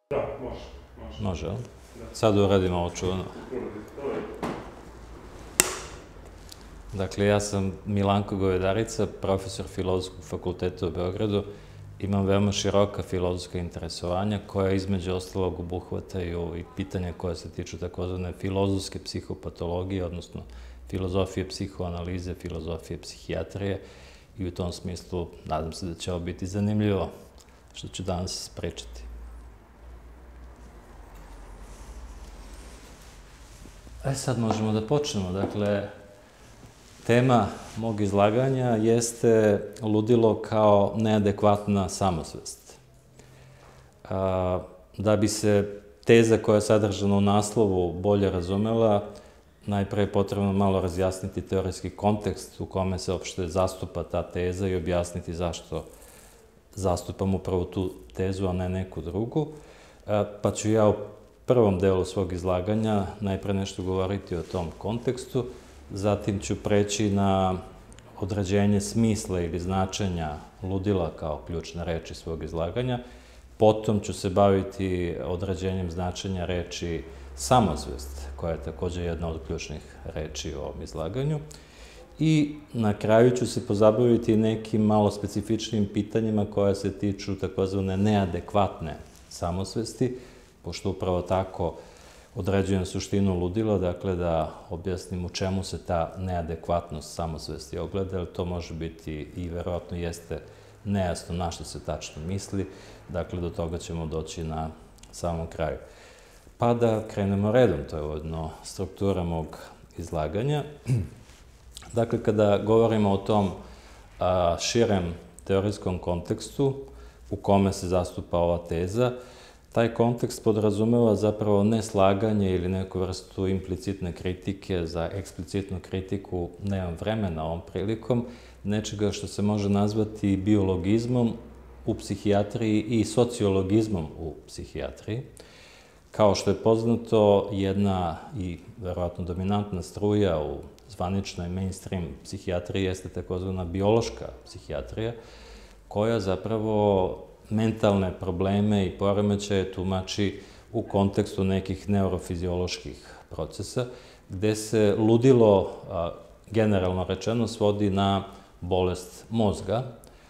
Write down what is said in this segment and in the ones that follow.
Da, može. Može, jel? Sad uradimo ovo čuveno. Dakle, ja sam Milanko Govedarica, profesor Filozofskog fakulteta u Beogradu. Imam veoma široka filozofska interesovanja koja između ostalog obuhvataju i pitanja koja se tiču takozvane filozofske psihopatologije, odnosno filozofije psihoanalize, filozofije psihijatrije i u tom smislu nadam se da će ovo biti zanimljivo što ću danas pričati. Sad možemo da počnemo. Dakle, tema mog izlaganja jeste ludilo kao neadekvatna samosvest. Da bi se teza koja je sadržana u naslovu bolje razumela, najpre je potrebno malo razjasniti teorijski kontekst u kome se uopšte zastupa ta teza i objasniti zašto zastupam upravo tu tezu, a ne neku drugu. Pa ću ja u prvom delu svog izlaganja najpre nešto govoriti o tom kontekstu, zatim ću preći na određenje smisla ili značenja ludila kao ključne reči svog izlaganja, potom ću se baviti određenjem značenja reči samosvest, koja je takođe jedna od ključnih reči u ovom izlaganju, i na kraju ću se pozabaviti nekim malo specifičnim pitanjima koja se tiču takozvane neadekvatne samosvesti, pošto upravo tako određujem suštinu ludila, dakle da objasnim u čemu se ta neadekvatnost samosvesti ogleda, jer to može biti i verovatno jeste nejasno na što se tačno misli, dakle do toga ćemo doći na samom kraju. Pa da krenemo redom, to je ujedno struktura mog izlaganja. Dakle, kada govorimo o tom širem teorijskom kontekstu u kome se zastupa ova teza, taj kontekst podrazumeva zapravo neslaganje ili neku vrstu implicitne kritike. Za eksplicitnu kritiku nemam vremena ovom prilikom, nečega što se može nazvati biologizmom u psihijatriji i sociologizmom u psihijatriji. Kao što je poznato, jedna i verovatno dominantna struja u zvaničnoj mainstream psihijatriji jeste takozvana biološka psihijatrija, koja zapravo mentalne probleme i poremećaje tumači u kontekstu nekih neurofizioloških procesa, gde se ludilo, generalno rečeno, svodi na bolest mozga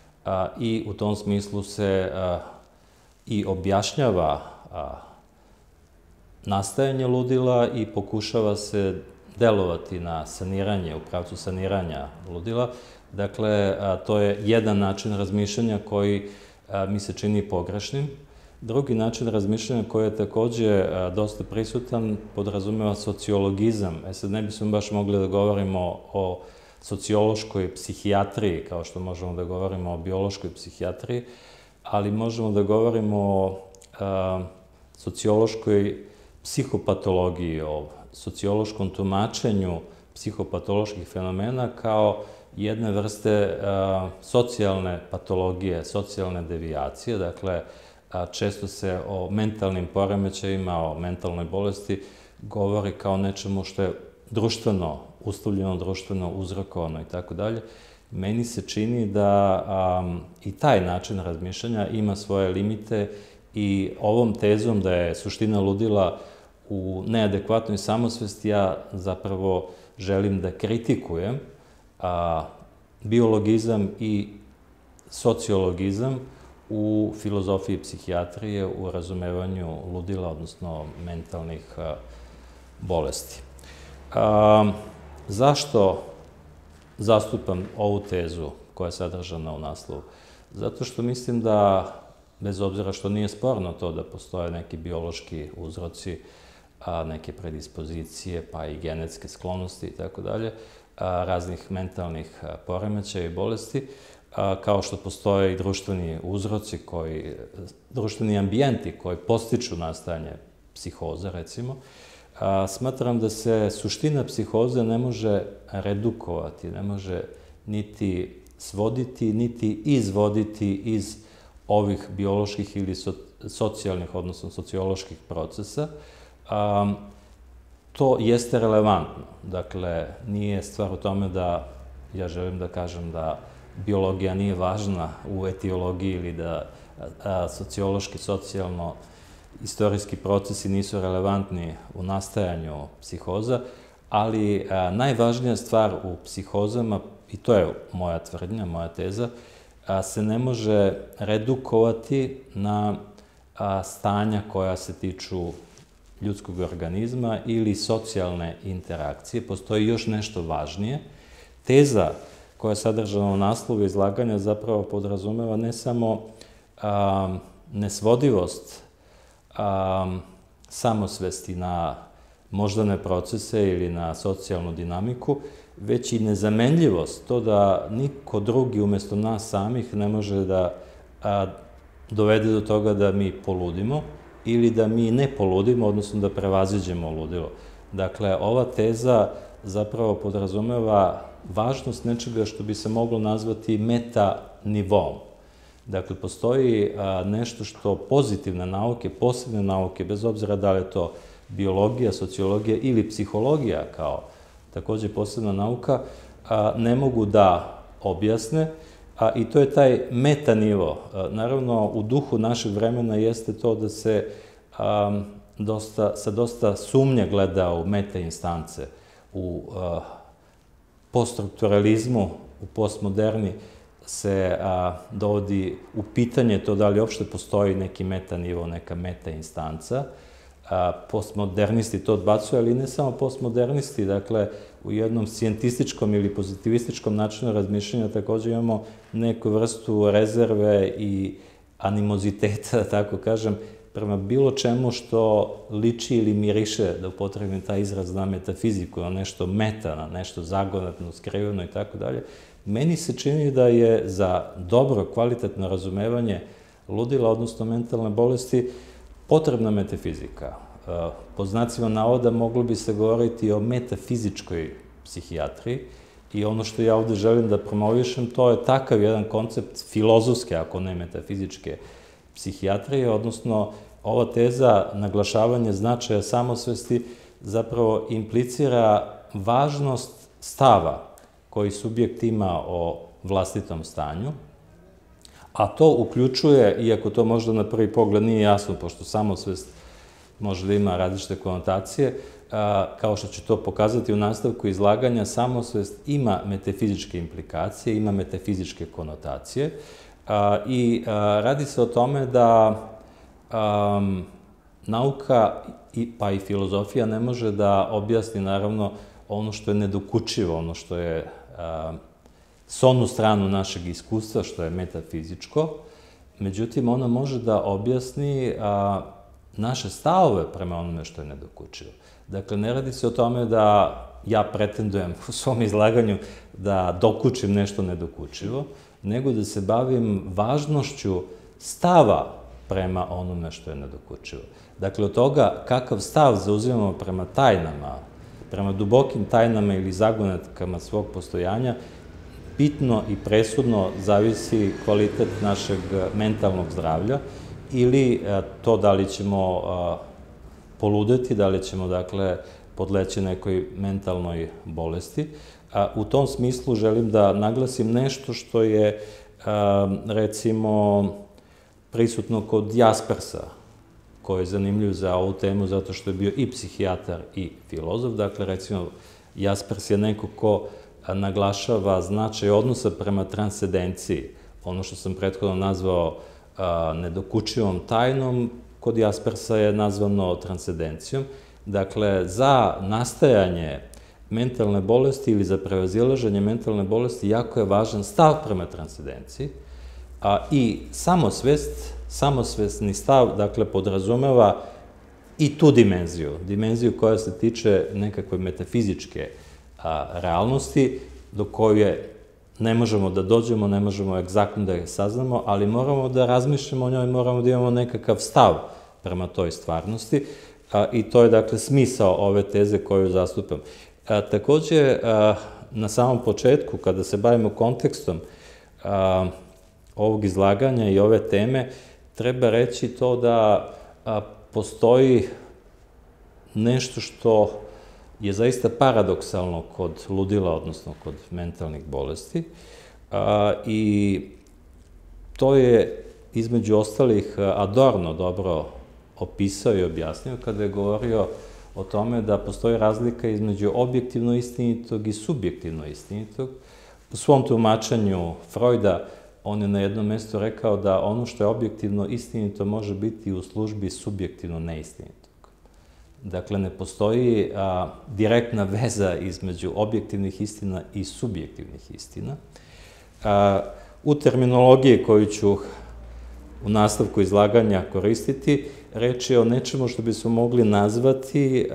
i u tom smislu se i objašnjava nastajanje ludila i pokušava se delovati na saniranje, u pravcu saniranja ludila. Dakle, to je jedan način razmišljanja koji mi se čini pogrešnim. Drugi način razmišljanja koji je takođe dosta prisutan podrazumeva sociologizam. Sad ne bismo baš mogli da govorimo o sociološkoj psihijatriji, kao što možemo da govorimo o biološkoj psihijatriji, ali možemo da govorimo o sociološkoj psihopatologiji, o sociološkom tumačenju psihopatoloških fenomena kao jedne vrste socijalne patologije, socijalne devijacije. Dakle, često se o mentalnim poremećajima, o mentalnoj bolesti govori kao nečemu što je društveno uslovljeno, društveno uzrokovano i tako dalje. Meni se čini da i taj način razmišljanja ima svoje limite i ovom tezom da je suština ludila u neadekvatnoj samosvesti ja zapravo želim da kritikujem biologizam i sociologizam u filozofiji psihijatrije u razumevanju ludila, odnosno mentalnih bolesti. Zašto zastupam ovu tezu koja je sadržana u naslovu? Zato što mislim da, bez obzira što nije sporno to da postoje neki biološki uzroci, neke predispozicije, pa i genetske sklonosti i tako dalje, raznih mentalnih poremećaja i bolesti, kao što postoje i društveni uzroci, društveni ambijenti koji postiču nastajanje psihoza, recimo, smatram da se suština psihoze ne može redukovati, ne može niti svoditi, niti izvoditi iz ovih bioloških ili socijalnih, odnosno socioloških procesa. To jeste relevantno. Dakle, nije stvar u tome da ja želim da kažem da biologija nije važna u etiologiji ili da sociološki, socijalno istorijski procesi nisu relevantni u nastajanju psihoza, ali najvažnija stvar u psihozama, i to je moja tvrdnja, moja teza, se ne može redukovati na stanja koja se tiču ljudskog organizma ili socijalne interakcije. Postoji još nešto važnije. Teza koja je sadržana u naslovu izlaganja zapravo podrazumeva ne samo nesvodivost samosvesti na moždane procese ili na socijalnu dinamiku, već i nezamenljivost, to da niko drugi umesto nas samih ne može da dovede do toga da mi poludimo ili da mi ne poludimo, odnosno da prevaziđemo ludilo. Dakle, ova teza zapravo podrazumeva važnost nečega što bi se moglo nazvati meta nivom. Dakle, postoji nešto što pozitivne nauke, posebne nauke, bez obzira da li je to biologija, sociologija ili psihologija kao takođe posebna nauka, ne mogu da objasne, i to je taj meta nivo. Naravno, u duhu našeg vremena jeste to da se sa dosta sumnje gleda u meta instance, u poststrukturalizmu, u postmoderni se dovodi u pitanje to da li uopšte postoji neki meta nivo, neka meta instanca. Postmodernisti to odbacuju, ali ne samo postmodernisti, dakle, u jednom scijentističkom ili pozitivističkom načinu razmišljanja takođe imamo neku vrstu rezerve i animoziteta, da tako kažem, prema bilo čemu što liči ili miriše, da upotrebim taj izraz na metafiziku, na nešto meta, na nešto zagonetno, skriveno i tako dalje. Meni se čini da je za dobro, kvalitetno razumevanje ludila, odnosno mentalne bolesti, potrebna metafizika. Po znacima navoda moglo bi se govoriti o metafizičkoj psihijatriji i ono što ja ovde želim da promovišem, to je takav jedan koncept filozofske, ako ne metafizičke psihijatrije, odnosno ova teza naglašavanja značaja samosvesti zapravo implicira važnost stava koji subjekt ima o vlastitom stanju, a to uključuje, iako to možda na prvi pogled nije jasno, pošto samosvest može da ima različite konotacije, kao što ću to pokazati u nastavku izlaganja, samosvest ima metafizičke implikacije, ima metafizičke konotacije i radi se o tome da nauka, pa i filozofija, ne može da objasni, naravno, ono što je nedokučivo, ono što je s onu stranu našeg iskustva, što je metafizičko, međutim, ona može da objasni naše stavove prema onome što je nedokučivo. Dakle, ne radi se o tome da ja pretendujem u svom izlaganju da dokučim nešto nedokučivo, nego da se bavim važnošću stava prema onome što je nedokučivo. Dakle, od toga kakav stav zauzimamo prema tajnama, prema dubokim tajnama ili zagonetkama svog postojanja, bitno i presudno zavisi kvalitet našeg mentalnog zdravlja ili to da li ćemo poludeti, da li ćemo, dakle, podleći nekoj mentalnoj bolesti. U tom smislu želim da naglasim nešto što je, recimo, prisutno kod Jaspersa, koji je zanimljiv za ovu temu zato što je bio i psihijatar i filozof. Dakle, recimo, Jaspers je neko ko naglašava značaj odnosa prema transcendenciji. Ono što sam prethodno nazvao nedokučivom tajnom, kod Jaspersa je nazvano transcendencijom. Dakle, za nastajanje mentalne bolesti ili za prevazilaženje mentalne bolesti jako je važan stav prema transcendenciji i samosvesni stav, dakle, podrazumeva i tu dimenziju koja se tiče nekakve metafizičke realnosti, do koje ne možemo da dođemo, ne možemo egzaktno da je saznamo, ali moramo da razmišljamo o njoj, moramo da imamo nekakav stav prema toj stvarnosti i to je, dakle, smisao ove teze koju zastupam. Takođe, na samom početku, kada se bavimo kontekstom ovog izlaganja i ove teme, treba reći to da postoji nešto što je zaista paradoksalno kod ludila, odnosno kod mentalnih bolesti. I to je, između ostalih, Adorno dobro opisao i objasnio kada je govorio o tome da postoji razlika između objektivno istinitog i subjektivno istinitog. U svom tumačenju Freuda on je na jednom mjestu rekao da ono što je objektivno istinito može biti u službi subjektivno neistinitog. Dakle, ne postoji direktna veza između objektivnih istina i subjektivnih istina. U terminologiji koju ću u nastavku izlaganja koristiti, reč je o nečemu što bismo mogli nazvati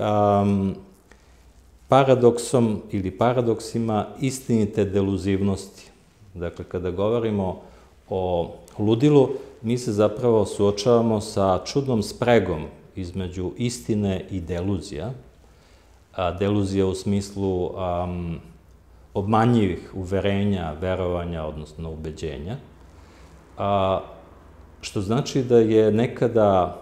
paradoksom ili paradoksima istinite deluzivnosti. Dakle, kada govorimo o ludilu, mi se zapravo suočavamo sa čudnom spregom između istine i deluzija. Deluzija u smislu obmanjivih uverenja, verovanja, odnosno ubeđenja, što znači da je nekada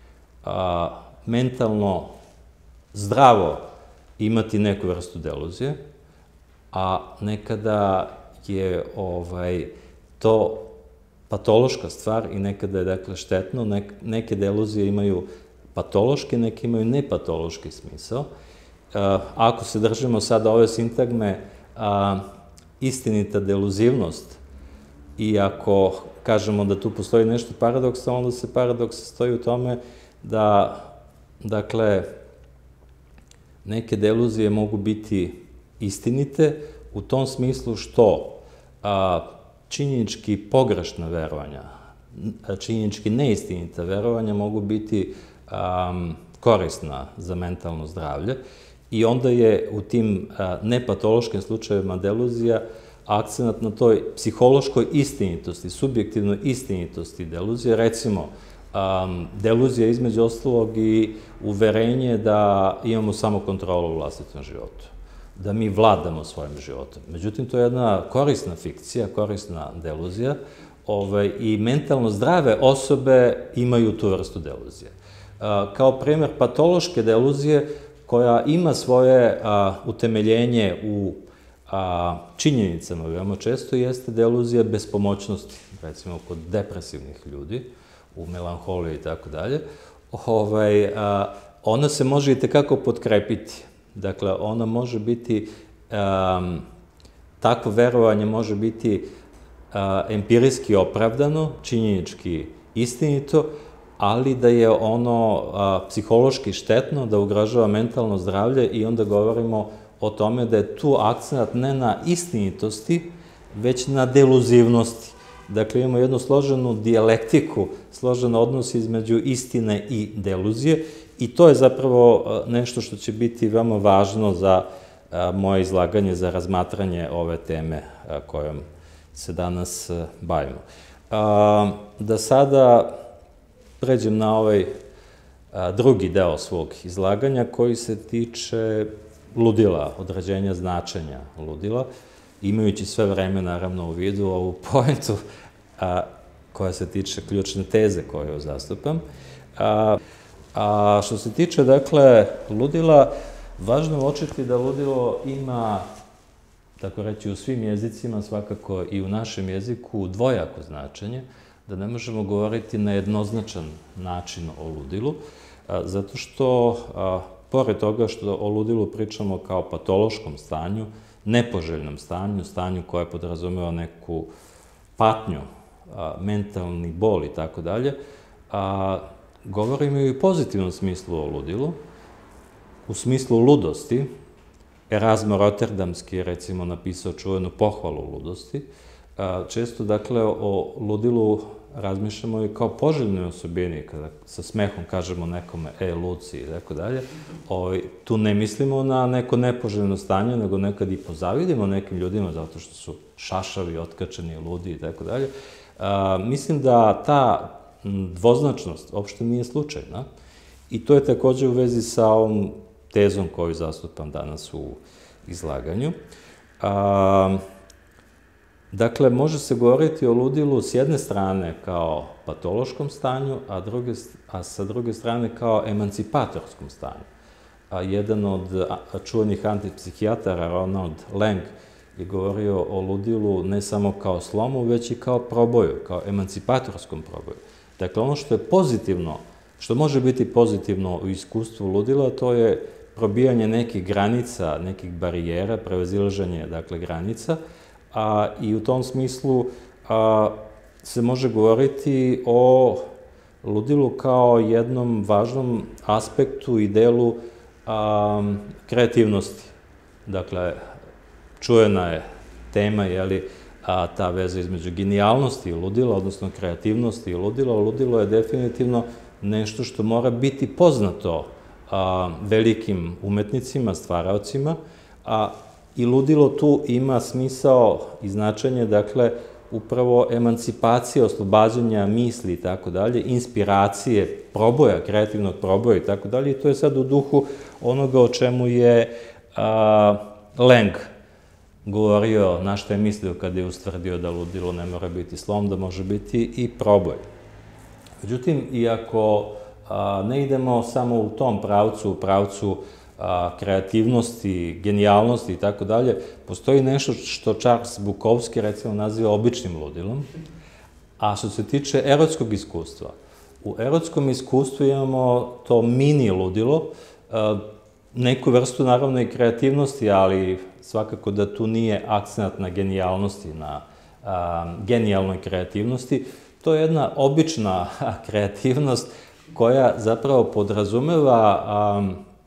mentalno zdravo imati neku vrstu deluzije, a nekada je to patološka stvar i nekada je, dakle, štetno. Neke deluzije imaju patološki, neke imaju nepatološki smisao. Ako se držimo sada ove sintagme istinita deluzivnost i ako kažemo da tu postoji nešto paradoksa, onda se paradoks stoji u tome da, dakle, neke deluzije mogu biti istinite u tom smislu što činjenički pogrešna verovanja, činjenički neistinita verovanja mogu biti korisna za mentalno zdravlje i onda je u tim nepatološkim slučajevima deluzija akcenat na toj psihološkoj istinitosti, subjektivnoj istinitosti deluzije. Recimo, deluzija između ostalog i uverenje da imamo samo kontrolu u vlastitom životu, da mi vladamo svojim životom. Međutim, to je jedna korisna fikcija, korisna deluzija i mentalno zdrave osobe imaju tu vrstu deluzije. Kao primjer patološke deluzije koja ima svoje utemeljenje u činjenicama veoma često jeste deluzija bespomoćnosti, recimo kod depresivnih ljudi, u melanholiji i tako dalje. Ona se može i tekako potkrepiti. Dakle, ona može biti, takvo verovanje može biti empirijski opravdano, činjenički istinito, ali da je ono psihološki štetno, da ugrožava mentalno zdravlje i onda govorimo o tome da je tu akcenat ne na istinitosti, već na deluzivnosti. Dakle, imamo jednu složenu dijalektiku, složen odnos između istine i deluzije i to je zapravo nešto što će biti veoma važno za moje izlaganje, za razmatranje ove teme kojom se danas bavimo. Da sada pređem na ovaj drugi deo svog izlaganja koji se tiče ludila, određenja značenja ludila, imajući sve vreme, naravno, u vidu ovu pointu koja se tiče ključne teze koju zastupam. Što se tiče, dakle, ludila, važno je uočiti da ludilo ima, tako reći, u svim jezicima, svakako i u našem jeziku, dvojako značenje, da ne možemo govoriti na jednoznačan način o ludilu, zato što, pored toga što o ludilu pričamo kao patološkom stanju, nepoželjnom stanju, stanju koje podrazumeva neku patnju, mentalni bol i tako dalje, govorimo i u pozitivnom smislu o ludilu, u smislu ludosti. Erasmo Rotterdamski je, recimo, napisao čuvenu pohvalu ludosti. Često, dakle, o ludilu razmišljamo i kao poželjnoj osobini, kada sa smehom kažemo nekome, luci i tako dalje. Tu ne mislimo na neko nepoželjno stanje, nego nekad i pozavidimo nekim ljudima zato što su šašavi, otkačeni, ludi i tako dalje. Mislim da ta dvoznačnost uopšte nije slučajna i to je takođe u vezi sa ovom tezom koju zastupam danas u izlaganju. Dakle, može se govoriti o ludilu s jedne strane kao patološkom stanju, a sa druge strane kao emancipatorskom stanju. Jedan od čuvenih antipsihijatara, Ronald Lang, je govorio o ludilu ne samo kao slomu, već i kao proboju, kao emancipatorskom proboju. Dakle, ono što je pozitivno što može biti pozitivno u iskustvu ludila, to je probijanje nekih granica, nekih barijera, prevazilaženje, dakle, granica, i u tom smislu se može govoriti o ludilu kao jednom važnom aspektu i delu kreativnosti. Dakle, čujena je tema, ta veza između genijalnosti i ludila, odnosno kreativnosti i ludila. Ludilo je definitivno nešto što mora biti poznato velikim umetnicima, stvaraocima, i ludilo tu ima smisao i značenje, dakle, upravo emancipacije, oslobađanja misli i tako dalje, inspiracije, proboja, kreativnog proboja i tako dalje, i to je sad u duhu onoga o čemu je Leng govorio, na što je mislio kada je ustvrdio da ludilo ne mora biti slom, da može biti i proboj. Međutim, iako ne idemo samo u tom pravcu, u pravcu kreativnosti, genijalnosti i tako dalje, postoji nešto što Charles Bukowski, recimo, naziva običnim ludilom, a što se tiče erotskog iskustva. U erotskom iskustvu imamo to mini ludilo, neku vrstu, naravno, i kreativnosti, ali svakako da tu nije akcent na genijalnosti, na genijalnoj kreativnosti. To je jedna obična kreativnost koja zapravo podrazumeva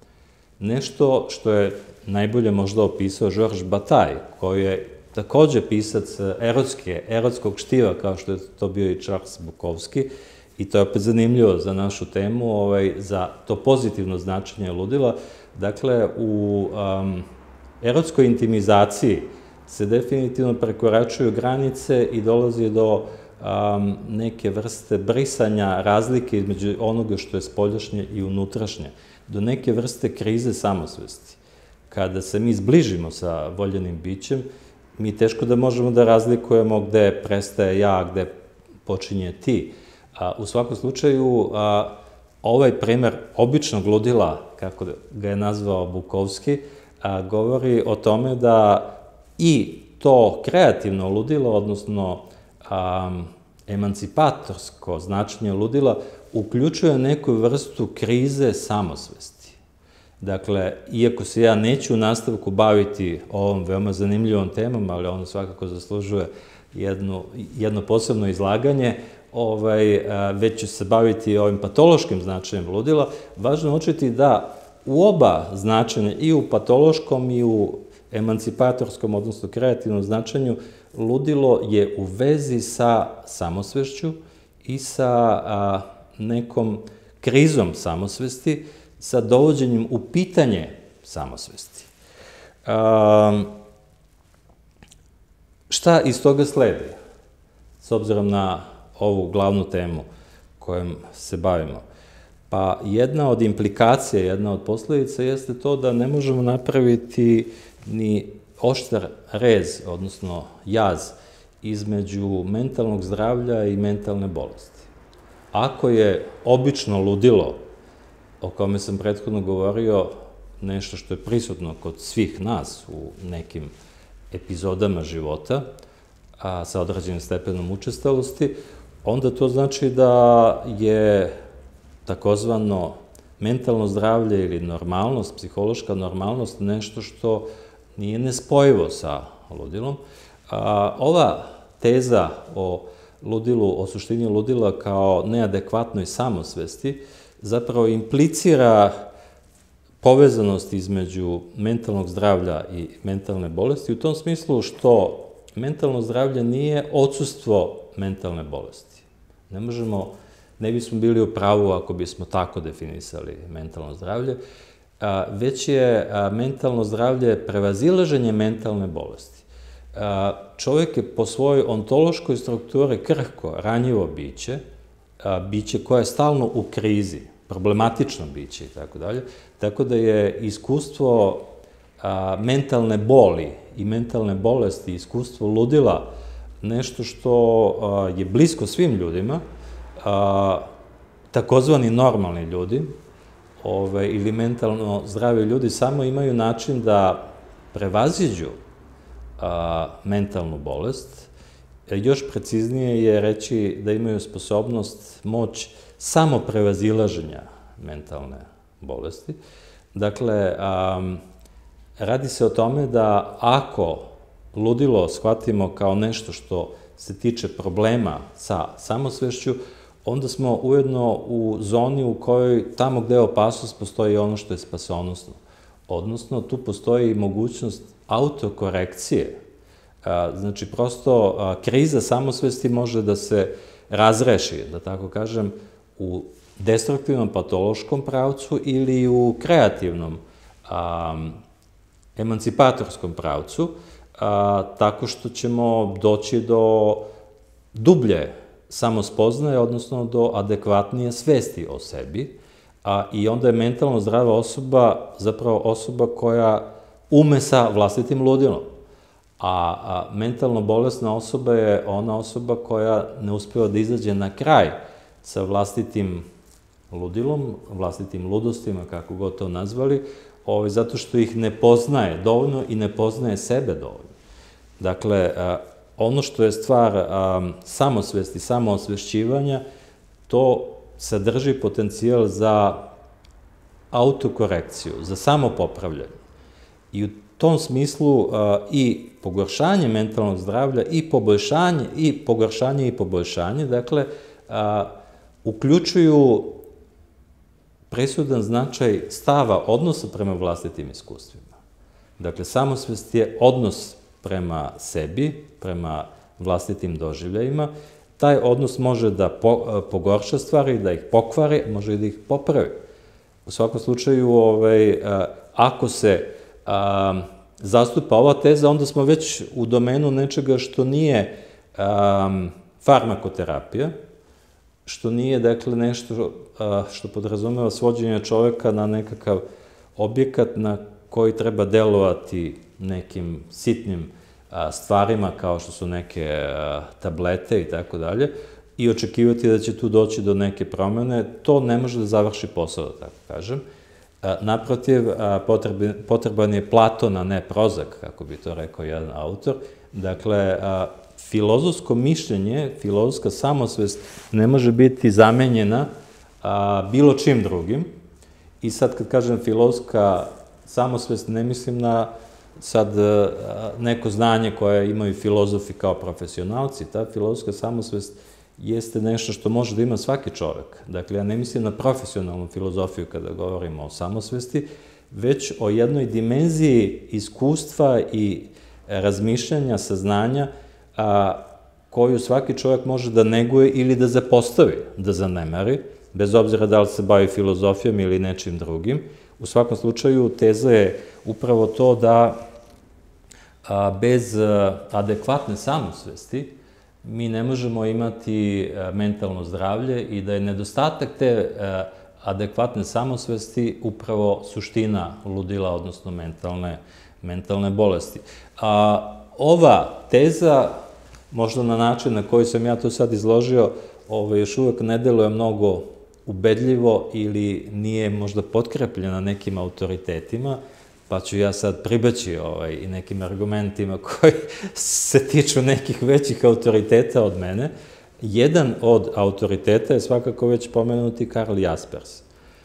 nešto što je najbolje možda opisao Georges Bataille, koji je takođe pisac erotskog štiva, kao što je to bio i Charles Bukowski, i to je opet zanimljivo za našu temu, za to pozitivno značenje ludila. Dakle, u erotskoj intimizaciji se definitivno prekoračuju granice i dolazi do neke vrste brisanja razlike između onoga što je spoljašnje i unutrašnje, do neke vrste krize samosvesti. Kada se mi zbližimo sa voljenim bićem, mi teško da možemo da razlikujemo gde prestaje ja, gde počinje ti. U svakom slučaju, ovaj primer običnog ludila, kako ga je nazvao Bukowski, govori o tome da i to kreativno ludilo, odnosno emancipatorsko značenje ludila, uključuje neku vrstu krize samosvesti. Dakle, iako se ja neću u nastavku baviti ovom veoma zanimljivom temom, ali ono svakako zaslužuje jedno posebno izlaganje, već ću se baviti ovim patološkim značenjem ludila, važno je učiti da u oba značenja, i u patološkom i u emancipatorskom, odnosno kreativnom značenju, ludilo je u vezi sa samosvešću i sa nekom krizom samosvesti, sa dovođenjem u pitanje samosvesti. Šta iz toga sledi, s obzirom na ovu glavnu temu kojom se bavimo? Pa jedna od implikacija, jedna od posledica jeste to da ne možemo napraviti ni oštar rez, odnosno jaz, između mentalnog zdravlja i mentalne bolesti. Ako je obično ludilo, o kome sam prethodno govorio, nešto što je prisutno kod svih nas u nekim epizodama života, sa određenim stepenom učestalosti, onda to znači da je takozvano mentalno zdravlje ili normalnost, psihološka normalnost, nešto što nije nespojivo sa ludilom. Ova teza o ludilu, o suštini ludila kao neadekvatnoj samosvesti, zapravo implicira povezanost između mentalnog zdravlja i mentalne bolesti, u tom smislu što mentalno zdravlje nije odsustvo mentalne bolesti. Ne bismo bili u pravu ako bismo tako definisali mentalno zdravlje, već je mentalno zdravlje prevazilaženje mentalne bolesti. Čovjek je po svojoj ontološkoj strukturi krhko, ranjivo biće, biće koje je stalno u krizi, problematično biće i tako dalje, tako da je iskustvo mentalne boli i mentalne bolesti, iskustvo ludila, nešto što je blisko svim ljudima, takozvani normalni ljudi ili mentalno zdravi ljudi samo imaju način da prevaziđu mentalnu bolest. Još preciznije je reći da imaju sposobnost, moć samo prevazilaženja mentalne bolesti. Dakle, radi se o tome da ako ludilo shvatimo kao nešto što se tiče problema sa samosvešću, onda smo ujedno u zoni u kojoj tamo gde je opasnost postoji ono što je spasonosno. Odnosno, tu postoji mogućnost autokorekcije. Znači, prosto, kriza samosvesti može da se razreši, da tako kažem, u destruktivnom patološkom pravcu ili u kreativnom emancipatorskom pravcu, tako što ćemo doći do dublje samospoznaje, odnosno do adekvatnije svesti o sebi, i onda je mentalno zdrava osoba zapravo osoba koja ume sa vlastitim ludilom. A mentalno bolesna osoba je ona osoba koja ne uspeva da izađe na kraj sa vlastitim ludilom, vlastitim ludostima, kako god to nazvali, zato što ih ne poznaje dovoljno i ne poznaje sebe dovoljno. Dakle, ono što je stvar samosvesti, samoosvešćivanja, to sadrži potencijal za autokorekciju, za samopopravljanje. I u tom smislu i pogoršanje mentalnog zdravlja i pogoršanje i poboljšanje, dakle, uključuju presudan značaj stava, odnosa prema vlastitim iskustvima. Dakle, samosvest je odnos prema sebi, prema vlastitim doživljajima. Taj odnos može da pogorša stvari, da ih pokvari, može i da ih popravi. U svakom slučaju, ako se zastupa ova teza, onda smo već u domenu nečega što nije farmakoterapija, što nije, dakle, nešto što podrazumeva svođenje čoveka na nekakav objekat na koji treba delovati nekim sitnim stvarima, kao što su neke tablete i tako dalje, i očekivati da će tu doći do neke promene, to ne može da završi posao, da tako kažem. Naprotiv, potreban je Platon, a ne Prozak, kako bi to rekao jedan autor. Dakle, filozofsko mišljenje, filozofska samosvest ne može biti zamenjena bilo čim drugim. I sad kad kažem filozofska samosvest, ne mislim na sad neko znanje koje imaju filozofi kao profesionalci. Ta filozofska samosvest jeste nešto što može da ima svaki čovek. Dakle, ja ne mislim na profesionalnu filozofiju kada govorimo o samosvesti, već o jednoj dimenziji iskustva i razmišljanja, saznanja, koju svaki čovek može da neguje ili da zapostavi, da zanemari, bez obzira da li se bavi filozofijom ili nečim drugim. U svakom slučaju, teza je upravo to da bez adekvatne samosvesti mi ne možemo imati mentalno zdravlje i da je nedostatak te adekvatne samosvesti upravo suština ludila, odnosno mentalne bolesti. Ova teza, možda na način na koji sam ja to sad izložio, još uvek ne deluje mnogo ubedljivo ili nije možda potkrepljena nekim autoritetima, pa ću ja sad pribeći i nekim argumentima koji se tiču nekih većih autoriteta od mene. Jedan od autoriteta je svakako već pomenuti Karl Jaspers.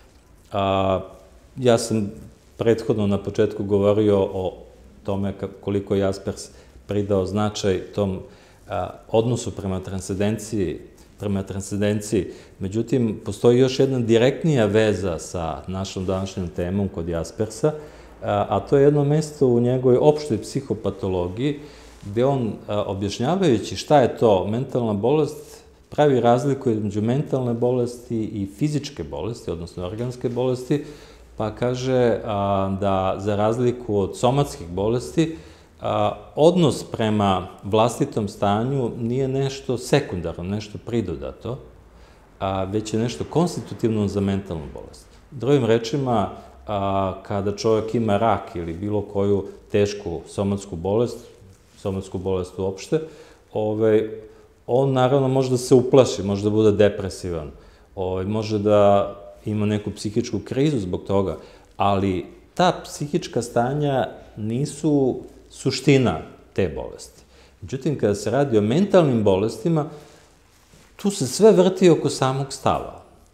Ja sam prethodno na početku govorio o tome koliko Jaspers pridao značaj tom odnosu prema transcendenciji. Međutim, postoji još jedna direktnija veza sa našom današnjom temom kod Jaspersa, a to je jedno mesto u njegovoj opštoj psihopatologiji, gde on, objašnjavajući šta je to mentalna bolest, pravi razliku između mentalne bolesti i fizičke bolesti, odnosno organske bolesti, pa kaže da za razliku od somatskih bolesti, odnos prema vlastitom stanju nije nešto sekundarno, nešto pridodato, već je nešto konstitutivno za mentalnu bolest. Drugim rečima, kada čovjek ima rak ili bilo koju tešku somatsku bolest uopšte, on naravno može da se uplaši, može da bude depresivan, može da ima neku psihičku krizu zbog toga, ali ta psihička stanja nisu suština te bolesti. Međutim, kada se radi o mentalnim bolestima, tu se sve vrti oko samog stava.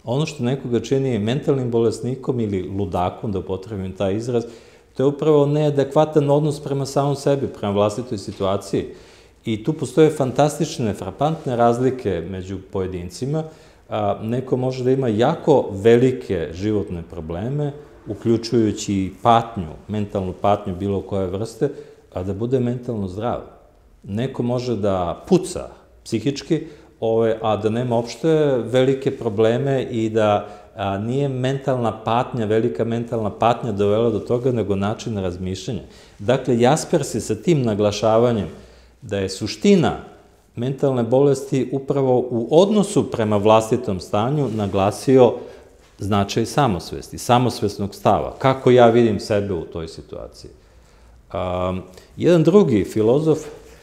Ono što nekoga čini mentalnim bolesnikom ili ludakom, da upotrebim taj izraz, to je upravo neadekvatan odnos prema samom sebi, prema vlastitoj situaciji. I tu postoje fantastične, frapantne razlike među pojedincima. Neko može da ima jako velike životne probleme, uključujući patnju, mentalnu patnju bilo koje vrste, a da bude mentalno zdrav. Neko može da puca psihički, a da nema opšte velike probleme i da nije mentalna patnja, velika mentalna patnja dovela do toga, nego način razmišljanja. Dakle, Jaspers je sa tim naglašavanjem da je suština mentalne bolesti upravo u odnosu prema vlastitom stanju naglasio značaj samosvesti, samosvesnog stava. Kako ja vidim sebe u toj situaciji. Jedan drugi filozof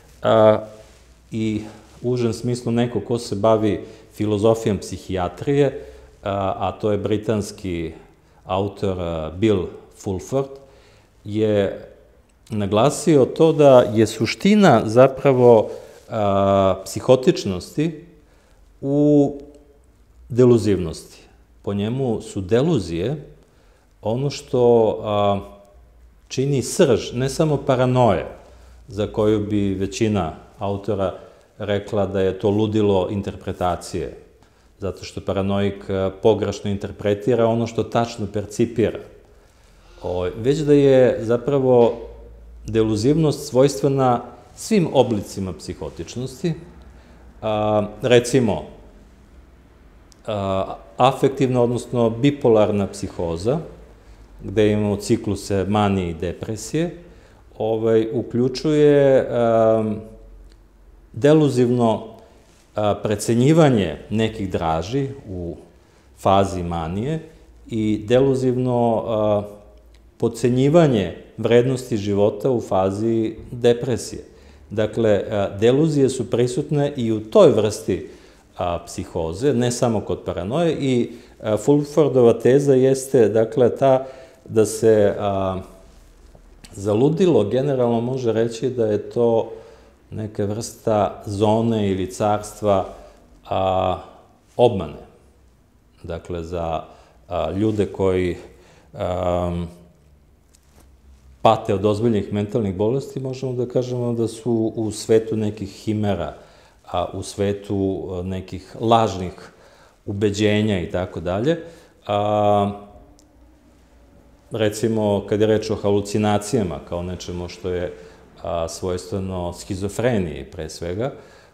i u užem smislu neko ko se bavi filozofijom psihijatrije, a to je britanski autor Bill Fulford, je naglasio to da je suština zapravo psihotičnosti u deluzivnosti. Po njemu su deluzije ono što čini srž, ne samo paranoje, za koju bi većina autora rekla da je to ludilo interpretacije, zato što paranoik pogrešno interpretira ono što tačno percipira. Već da je zapravo deluzivnost svojstvena svim oblicima psihotičnosti, recimo afektivna, odnosno bipolarna psihoza, gde imamo cikluse manije i depresije, uključuje deluzivno precenjivanje nekih draži u fazi manije i deluzivno podcenjivanje vrednosti života u fazi depresije. Dakle, deluzije su prisutne i u toj vrsti psihoze, ne samo kod paranoje, i Fulfordova teza jeste, dakle, ta da se za ludilo generalno može reći da je to neka vrsta zone ili carstva obmane. Dakle, za ljude koji pate od ozbiljnih mentalnih bolesti, možemo da kažemo da su u svetu nekih himera, u svetu nekih lažnih ubeđenja i tako dalje. Recimo, kad je reč o halucinacijama, kao nečemu što je svojstveno skizofreniji, pre svega,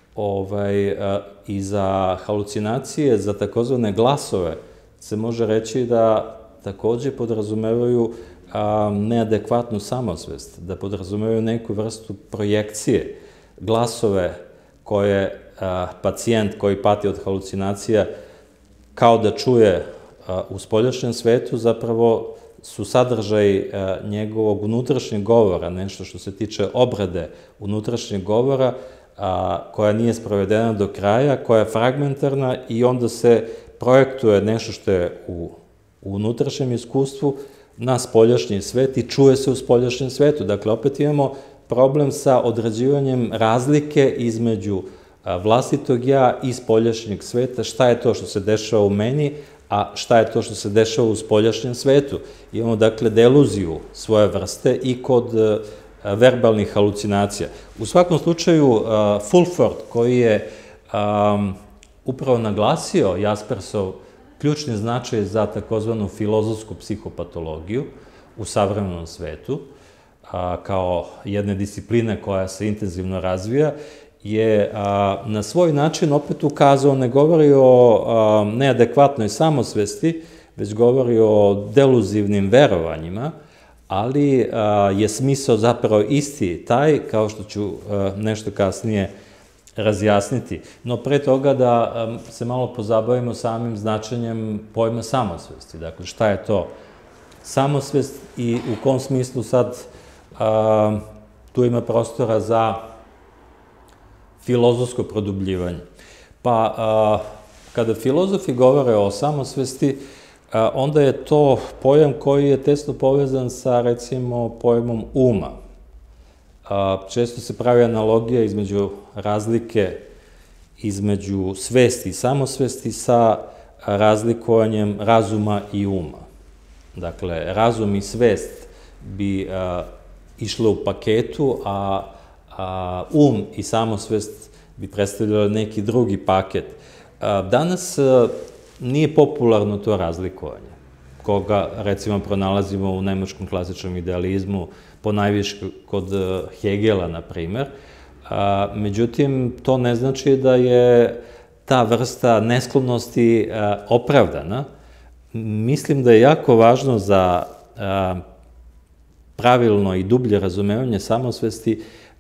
i za halucinacije, za takozvane glasove, se može reći da takođe podrazumevaju neadekvatnu samosvest, da podrazumevaju neku vrstu projekcije, glasove koje pacijent koji pati od halucinacija kao da čuje u spoljašnjem svetu, zapravo su sadržaj njegovog unutrašnjeg govora, nešto što se tiče obrade unutrašnjeg govora, koja nije sprovedena do kraja, koja je fragmentarna i onda se projektuje nešto što je u unutrašnjem iskustvu na spoljašnji svet i čuje se u spoljašnjem svetu. Dakle, opet imamo problem sa određivanjem razlike između vlastitog ja i spoljašnjeg sveta, šta je to što se dešava u meni, a šta je to što se dešava u spoljašnjem svetu. Imamo, dakle, deluziju svoje vrste i kod verbalnih halucinacija. U svakom slučaju, Fulford, koji je upravo naglasio Jaspersov ključni značaj za takozvanu filozofsku psihopatologiju u savremenom svetu, kao jedne discipline koja se intenzivno razvija, je na svoj način opet ukazao, ne govori o neadekvatnoj samosvesti, već govori o deluzivnim verovanjima, ali je smisao zapravo isti taj, kao što ću nešto kasnije razjasniti. No pre toga da se malo pozabavimo samim značenjem pojma samosvesti. Dakle, šta je to samosvest i u kom smislu sad tu ima prostora za filozofsko produbljivanje. Pa, kada filozofi govore o samosvesti, onda je to pojam koji je tesno povezan sa, recimo, pojmom uma. Često se pravi analogija između razlike između svesti i samosvesti sa razlikovanjem razuma i uma. Dakle, razum i svest bi išle u paketu, a i samosvest bi predstavljali neki drugi paket. Danas nije popularno to razlikovanje, koga, recimo, pronalazimo u nemačkom klasičnom idealizmu, ponajviše kod Hegela, na primer. Međutim, to ne znači da je ta vrsta nesklonosti opravdana. Mislim da je jako važno za pravilno i dublje razumevanje samosvesti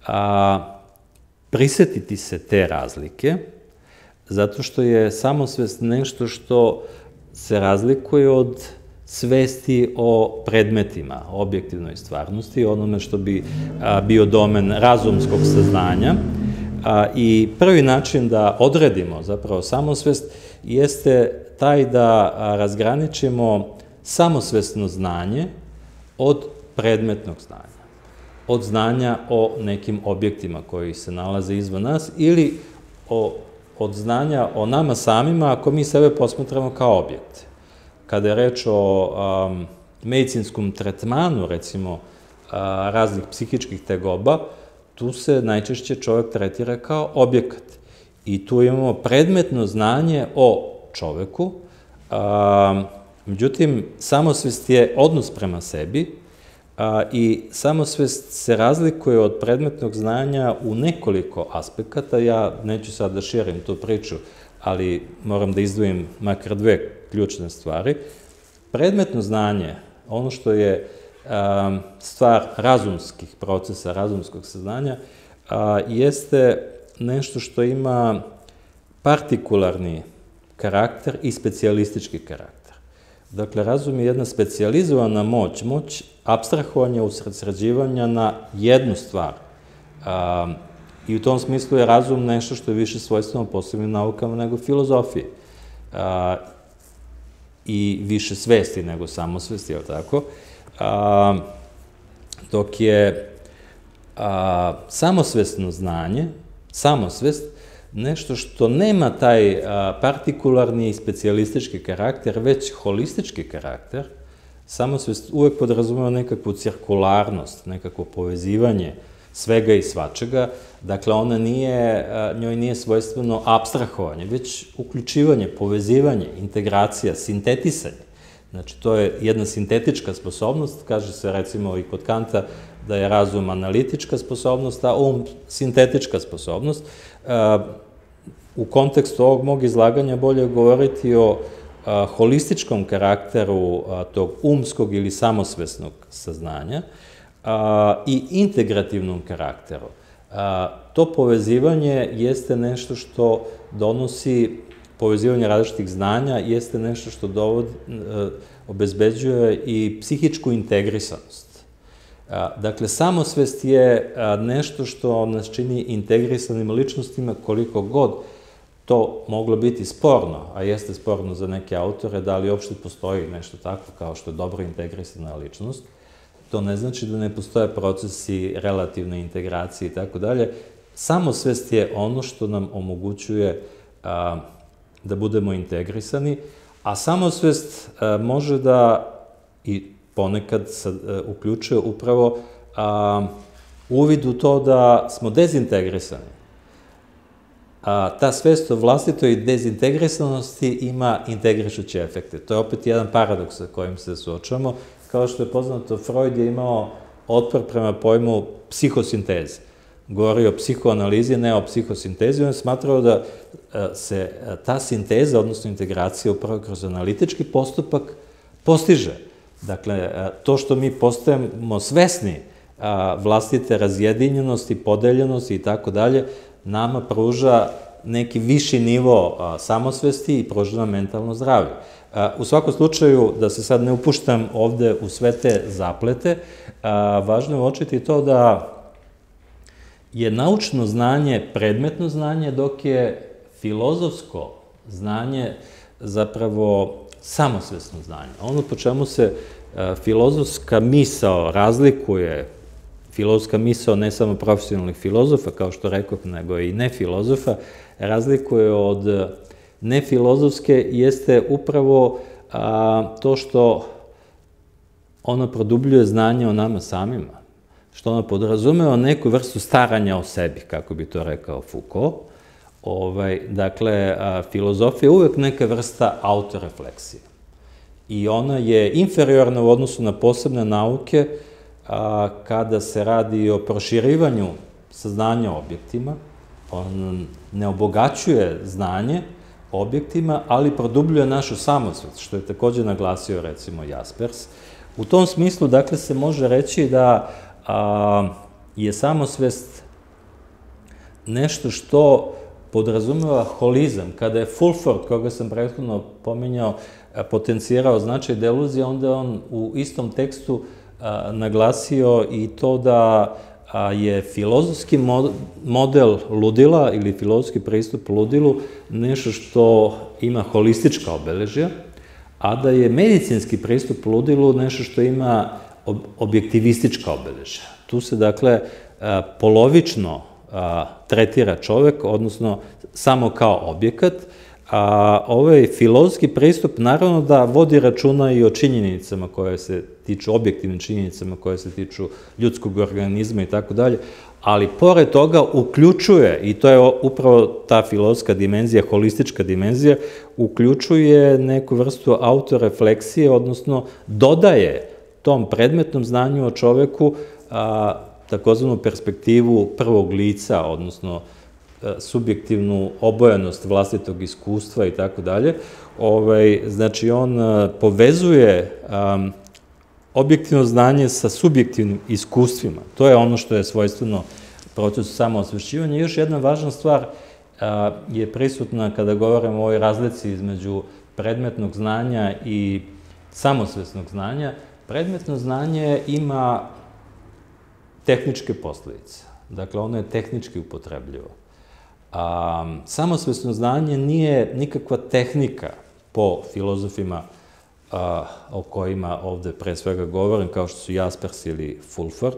prisetiti se te razlike, zato što je samosvest nešto što se razlikuje od svesti o predmetima, objektivnoj stvarnosti, onome što bi bio domen razumskog saznanja. I prvi način da odredimo zapravo samosvest jeste taj da razgraničimo samosvesno znanje od predmetnog znanja, od znanja o nekim objektima koji se nalaze izvan nas ili od znanja o nama samima ako mi sebe posmatramo kao objekte. Kada je reč o medicinskom tretmanu, recimo, raznih psihičkih tegoba, tu se najčešće čovek tretira kao objekat. I tu imamo predmetno znanje o čoveku. Međutim, samosvest je odnos prema sebi i samosvest se razlikuje od predmetnog znanja u nekoliko aspekata. Ja neću sad da širim tu priču, ali moram da izdvojim makar dve ključne stvari. Predmetno znanje, ono što je stvar razumskih procesa, razumskog saznanja, jeste nešto što ima partikularni karakter i specijalistički karakter. Dakle, razum je jedna specijalizovana moć, moć apstrahovanja, usredsređivanja na jednu stvar. I u tom smislu je razum nešto što je više svojstveno posebnim naukama nego filozofiji. I više svesti nego samosvesti, je li tako? Dok je samosvesno znanje, samosvest, nešto što nema taj partikularni i specijalistički karakter, već holistički karakter. Samosvest uvek podrazumeva nekakvu cirkularnost, nekakvo povezivanje svega i svačega. Dakle, njoj nije svojstveno apstrahovanje, već uključivanje, povezivanje, integracija, sintetisanje. Znači, to je jedna sintetička sposobnost, kaže se recimo i kod Kanta da je razum analitička sposobnost, a sintetička sposobnost. U kontekstu ovog mog izlaganja bolje govoriti o holističkom karakteru tog umskog ili samosvesnog saznanja i integrativnom karakteru. To povezivanje jeste nešto što donosi, povezivanje različitih znanja jeste nešto što obezbeđuje i psihičku integrisanost. Dakle, samosvest je nešto što nas čini integrisanim ličnostima, koliko god to moglo biti sporno, a jeste sporno za neke autore, da li uopšte postoji nešto tako kao što je dobro integrisana ličnost. To ne znači da ne postoje procesi relativne integracije i tako dalje. Samosvest je ono što nam omogućuje da budemo integrisani, a samosvest može da i ponekad uključuje upravo uvid u to da smo dezintegrisani. Ta svest o vlastitoj dezintegrisanosti ima integrišuće efekte. To je opet jedan paradoks sa kojim se suočavamo. Kao što je poznato, Freud je imao otpor prema pojmu psihosinteze. Govorio o psihoanalizi, ne o psihosintezi. On je smatrao da se ta sinteza, odnosno integracija, upravo kroz analitički postupak postiže. Dakle, to što mi postajemo svesni vlastite razjedinjenosti, podeljenosti i tako dalje, nama pruža neki viši nivo samosvesti i pruža nam mentalno zdravlje. U svakom slučaju, da se sad ne upuštam ovde u sve te zaplete, važno je uočiti to da je naučno znanje predmetno znanje, dok je filozofsko znanje zapravo samosvesno znanje. Ono po čemu se filozofska misao razlikuje, filozofska misao ne samo profesionalnih filozofa, kao što rekoh, nego i ne filozofa, razlikuje od nefilozofske jeste upravo to što ona produbljuje znanje o nama samima, što ona podrazumeva neku vrstu staranja o sebi, kako bi to rekao Foucault. Dakle, filozofija je uvek neka vrsta autorefleksije. I ona je inferiorna u odnosu na posebne nauke kada se radi o proširivanju saznanja o objektima. On ne obogaćuje znanje o objektima, ali produbljuje našu samosvest, što je takođe naglasio, recimo, Jaspers. U tom smislu, dakle, se može reći da je samosvest nešto što podrazumeva holizam. Kada je Fulford, koga sam prethodno pominjao, potencijirao značaj deluzije, onda on u istom tekstu naglasio i to da je filozofski model ludila ili filozofski pristup ludilu nešto što ima holistička obeležja, a da je medicinski pristup ludilu nešto što ima objektivistička obeležja. Tu se, dakle, polovično tretira čovek, odnosno samo kao objekat, a ovaj filozofski pristup naravno da vodi računa i o činjenicama koje se tiču, objektivnim činjenicama koje se tiču ljudskog organizma i tako dalje, ali pored toga uključuje, i to je upravo ta filozofska dimenzija, holistička dimenzija, uključuje neku vrstu autorefleksije, odnosno dodaje tom predmetnom znanju o čoveku takozvanu perspektivu prvog lica, odnosno subjektivnu obojanost vlastitog iskustva i tako dalje. Znači, on povezuje objektivno znanje sa subjektivnim iskustvima. To je ono što je svojstveno procesu samoosvešćivanja. I još jedna važna stvar je prisutna kada govorimo o ovoj razlici između predmetnog znanja i samosvesnog znanja. Predmetno znanje ima tehničke posledice. Dakle, ono je tehnički upotrebljivo. Samosvesno znanje nije nikakva tehnika po filozofima o kojima ovde pre svega govorim, kao što su Jaspers ili Fulford.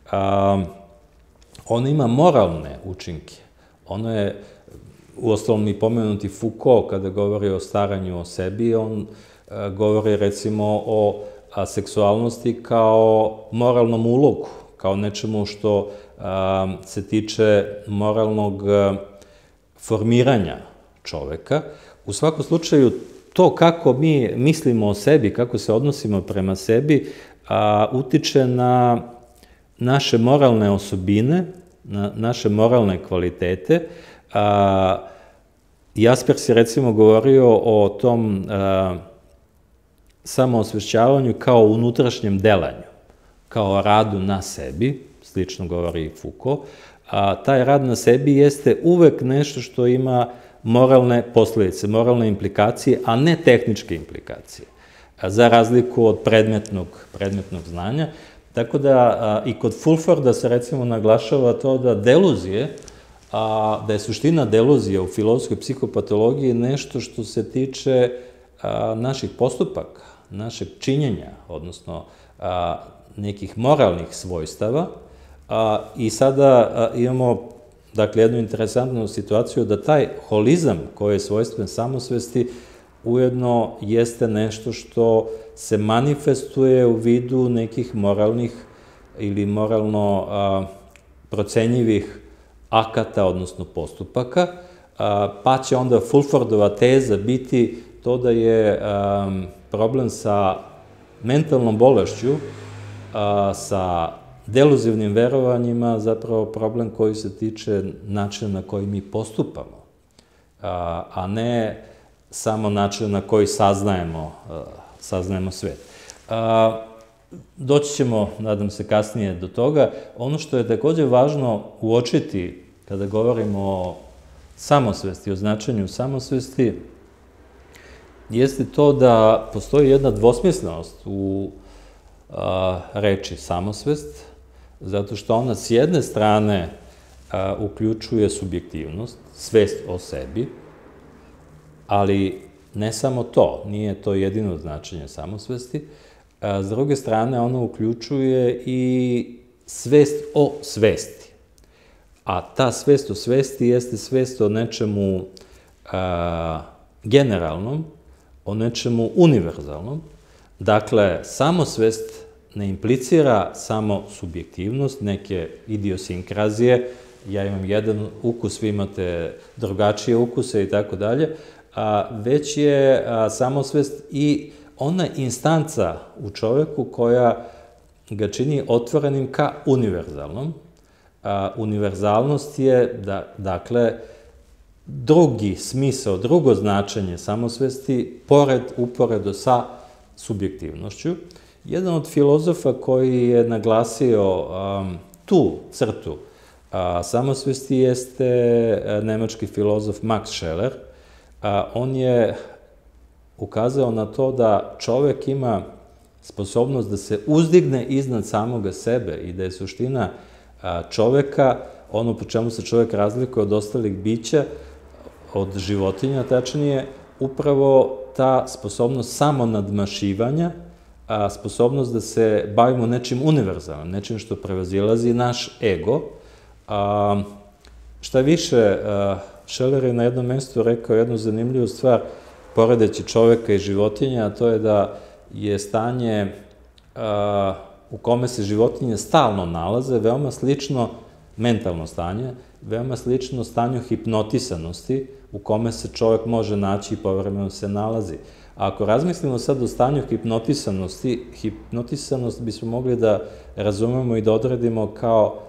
Ono ima moralne učinke. Ono je, uostalom i pomenuti Foucault, kada govori o staranju o sebi, on govori recimo o seksualnosti kao moralnom ulogu, kao nečemu što se tiče moralnog formiranja čoveka. U svakom slučaju, to kako mi mislimo o sebi, kako se odnosimo prema sebi, utiče na naše moralne osobine, na naše moralne kvalitete. Jaspers je recimo govorio o tom samoosvešćavanju kao unutrašnjem delanju, kao radu na sebi, slično govori i Foucault. Taj rad na sebi jeste uvek nešto što ima moralne posledice, moralne implikacije, a ne tehničke implikacije, za razliku od predmetnog znanja. Tako da i kod Fulforda se recimo naglašava to da deluzije, da je suština deluzije u filozofskoj psihopatologiji nešto što se tiče naših postupaka, našeg činjenja, odnosno nekih moralnih svojstava. I sada imamo, dakle, jednu interesantnu situaciju da taj holizam koji je svojstven samosvesti ujedno jeste nešto što se manifestuje u vidu nekih moralnih ili moralno procenjivih akata, odnosno postupaka, pa će onda Fulfordova teza biti to da je problem sa mentalnom bolešću, sa deluzivnim verovanjima zapravo problem koji se tiče načina na koji mi postupamo, a ne samo način na koji saznajemo svet. Doći ćemo, nadam se, kasnije do toga. Ono što je takođe važno uočiti kada govorimo o samosvesti, o značenju samosvesti, jeste to da postoji jedna dvosmislenost u reči samosvest, zato što ona s jedne strane uključuje subjektivnost, svest o sebi, ali ne samo to, nije to jedino značenje samosvesti. S druge strane, ona uključuje i svest o svesti. A ta svest o svesti jeste svest o nečemu generalnom, o nečemu univerzalnom. Dakle, samosvest ne implicira samo subjektivnost, neke idiosinkrazije, ja imam jedan ukus, vi imate drugačije ukuse i tako dalje, već je samosvest i ona instanca u čoveku koja ga čini otvorenim ka univerzalnom. Univerzalnost je, dakle, drugi smisao, drugo značenje samosvesti, uporedo sa subjektivnošću. Jedan od filozofa koji je naglasio tu crtu samosvesti jeste nemački filozof Max Scheler. On je ukazao na to da čovek ima sposobnost da se uzdigne iznad samoga sebe i da je suština čoveka, ono po čemu se čovek razlikuje od ostalih bića, od životinja, tačnije, upravo ta sposobnost samonadmašivanja, sposobnost da se bavimo nečim univerzalnim, nečim što prevazilazi naš ego. Šta više, Scheler je na jednom mestu rekao jednu zanimljivu stvar, poredeći čoveka i životinja, a to je da je stanje u kome se životinje stalno nalaze, veoma slično, mentalno stanje, veoma slično stanju hipnotisanosti u kome se čovek može naći i povremeno se nalazi. A ako razmislimo sad o stanju hipnotisanosti, hipnotisanost bismo mogli da razumemo i da odredimo kao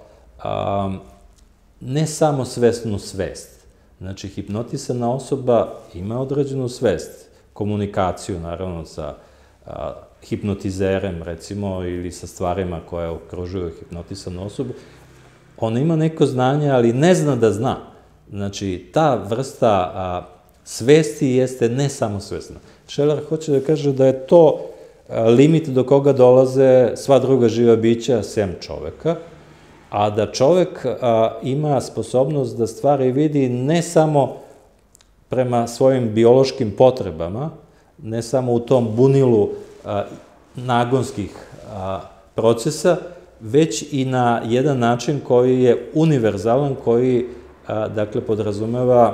ne samo svesnu svest. Znači, hipnotisana osoba ima određenu svest, komunikaciju, naravno, sa hipnotizerem, recimo, ili sa stvarima koje okružuju hipnotisanu osobu. Ona ima neko znanje, ali ne zna da zna. Znači, ta vrsta svesti jeste ne samo svesna. Scheler hoće da kaže da je to limit do koga dolaze sva druga živa bića, sem čoveka, a da čovek ima sposobnost da stvari vidi ne samo prema svojim biološkim potrebama, ne samo u tom bunilu nagonskih procesa, već i na jedan način koji je univerzalan, koji, dakle, podrazumeva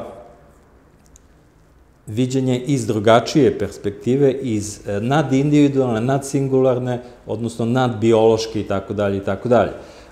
viđenje iz drugačije perspektive, iz nadindividualne, nadsingularne, odnosno nadbiološke i tako dalje i tako dalje.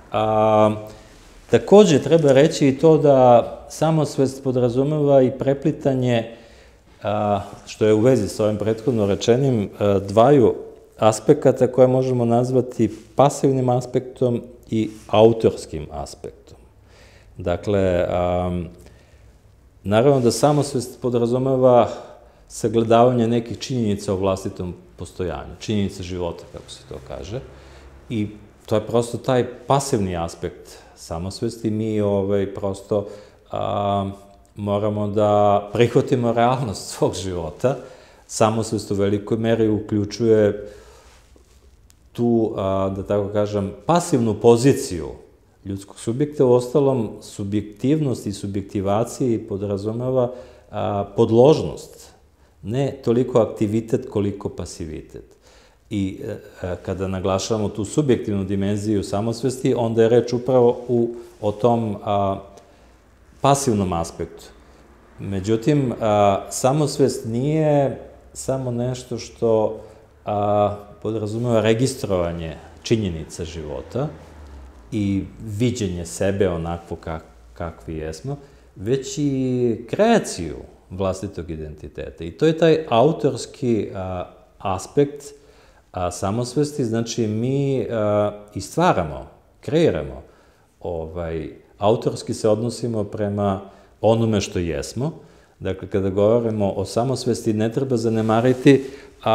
Takođe, treba reći i to da samosvest podrazumeva i preplitanje, što je u vezi sa ovim prethodno rečenim, dvaju aspekata koje možemo nazvati pasivnim aspektom i autorskim aspektom. Dakle, naravno da samosvest podrazumeva sagledavanje nekih činjenica o vlastitom postojanju, činjenica života, kako se to kaže, i to je prosto taj pasivni aspekt samosvesti. Mi prosto moramo da prihvatimo realnost svog života. Samosvest u velikoj meri uključuje tu, da tako kažem, pasivnu poziciju ljudskog subjekta. U ostalom, subjektivnost i subjektivaciji podrazumeva podložnost, ne toliko aktivitet koliko pasivitet. I kada naglašavamo tu subjektivnu dimenziju samosvesti, onda je reč upravo o tom pasivnom aspektu. Međutim, samosvest nije samo nešto što podrazumeva registrovanje činjenica života i viđenje sebe onakvo kakvi jesmo, već i kreaciju vlastitog identiteta. I to je taj autorski aspekt samosvesti. Znači, mi i stvaramo, kreiramo, autorski se odnosimo prema onome što jesmo. Dakle, kada govorimo o samosvesti, ne treba zanemariti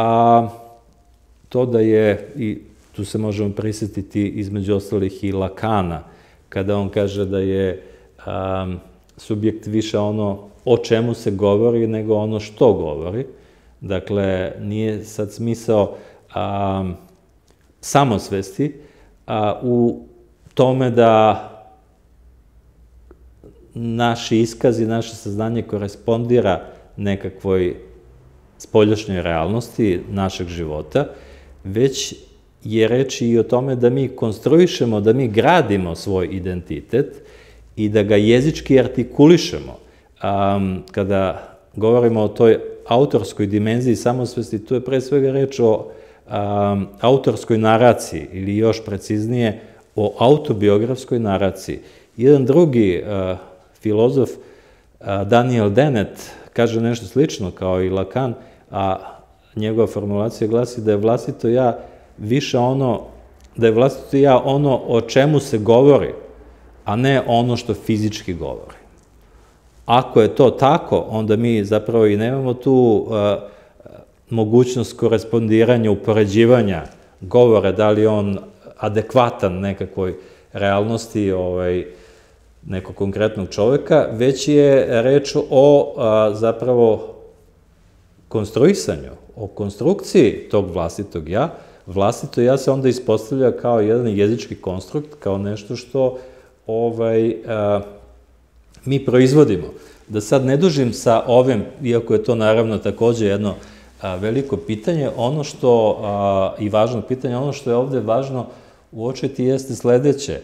to da je, i tu se možemo prisjetiti između ostalih i Lakana, kada on kaže da je subjekt više ono o čemu se govori nego ono što govori. Dakle, nije sad smisao samosvesti u tome da naš iskaz i naše saznanje korespondira nekakvoj spoljašnjoj realnosti našeg života, već je reč i o tome da mi konstruišemo, da mi gradimo svoj identitet i da ga jezički artikulišemo. Kada govorimo o toj autorskoj dimenziji samosvesti, tu je pre svega reč o autorskoj naraciji, ili još preciznije, o autobiografskoj naraciji. Jedan drugi filozof, Daniel Dennett, kaže nešto slično kao i Lacan, a njegova formulacija glasi da je vlastito ja više ono, da je vlastito ja ono o čemu se govori, a ne ono što fizički govori. Ako je to tako, onda mi zapravo i nemamo tu mogućnost korespondiranja, upoređivanja govora, da li on adekvatan nekakvoj realnosti nekog konkretnog čoveka, već je reč o zapravo konstruisanju, o konstrukciji tog vlastitog ja. Vlastito ja se onda ispostavlja kao jedan jezički konstrukt, kao nešto što mi proizvodimo. Da sad ne dužim sa ovim, iako je to naravno takođe jedno veliko pitanje, ono što, i važno pitanje, ono što je ovde važno uočiti jeste sledeće.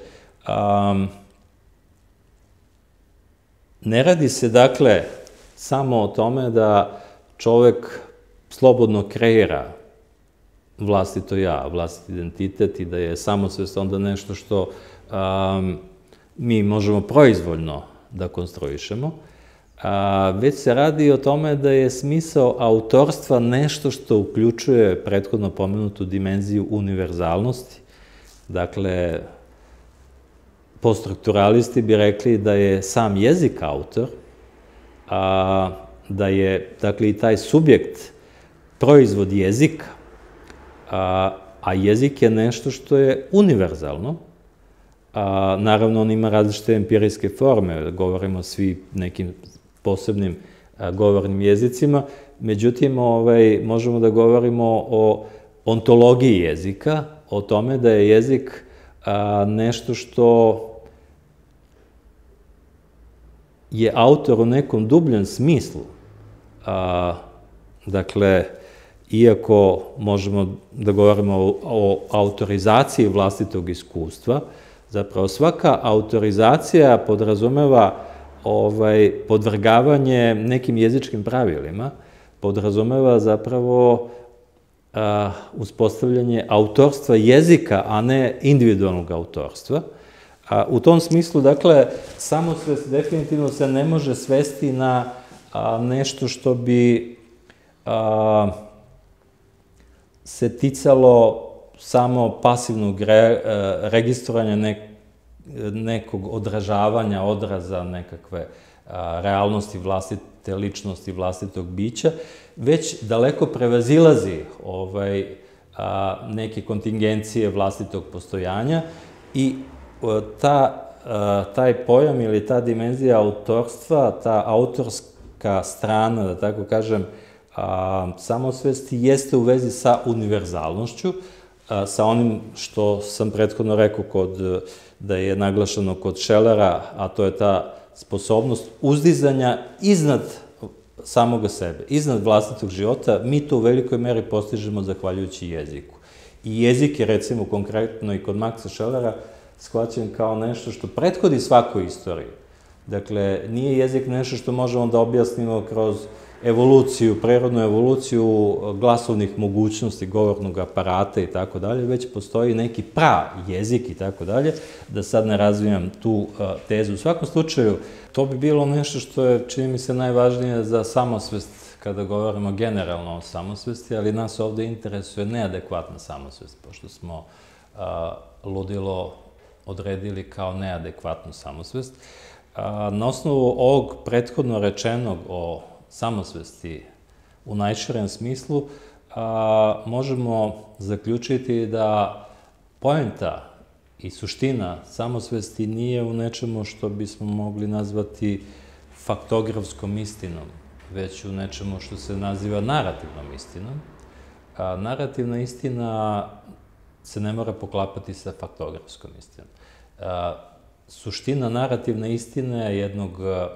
Ne radi se, dakle, samo o tome da čovek slobodno kreira vlastito ja, vlastiti identitet i da je samosvest onda nešto što mi možemo proizvoljno da konstruišemo, već se radi o tome da je smisao autorstva nešto što uključuje prethodno pomenutu dimenziju univerzalnosti. Dakle, poststrukturalisti bi rekli da je sam jezik autor, da je, dakle, i taj subjekt proizvod jezika, a jezik je nešto što je univerzalno. Naravno, on ima različite empirijske forme, govorimo svi nekim posebnim govornim jezicima, međutim, možemo da govorimo o ontologiji jezika, o tome da je jezik nešto što je autor u nekom dubljem smislu. Dakle, iako možemo da govorimo o autorizaciji vlastitog iskustva, zapravo svaka autorizacija podrazumeva podvrgavanje nekim jezičkim pravilima, podrazumeva zapravo uspostavljanje autorstva jezika, a ne individualnog autorstva. U tom smislu, dakle, samosvest definitivno se ne može svesti na nešto što bi se ticalo samo pasivnog registrovanja nekog odražavanja, odraza nekakve realnosti vlastite ličnosti, vlastitog bića, već daleko prevazilazi neke kontingencije vlastitog postojanja i taj pojam ili ta dimenzija autorstva, ta autorska strana, da tako kažem, samosvesti jeste u vezi sa univerzalnošću, sa onim što sam prethodno rekao da je naglašeno kod Schellera, a to je ta sposobnost uzdizanja iznad samoga sebe, iznad vlastitog života. Mi to u velikoj meri postižemo zahvaljujući jeziku. I jezik je, recimo, konkretno i kod Maxa Schellera shvaćen kao nešto što prethodi svakoj istoriji. Dakle, nije jezik nešto što možemo da objasnimo kroz evoluciju, prirodnu evoluciju glasovnih mogućnosti, govornog aparata i tako dalje, već postoji neki jezik i tako dalje, da sad ne razvijam tu tezu. U svakom slučaju, to bi bilo nešto što je, čini mi se, najvažnije za samosvest kada govorimo generalno o samosvesti, ali nas ovde interesuje neadekvatna samosvest, pošto smo ludilo odredili kao neadekvatnu samosvest. Na osnovu ovog prethodno rečenog o samosvesti u najširem smislu, možemo zaključiti da poenta i suština samosvesti nije u nečemu što bismo mogli nazvati faktografskom istinom, već u nečemu što se naziva narativnom istinom. Narativna istina se ne mora poklapati sa faktografskom istinom. Suština narativne istine jednog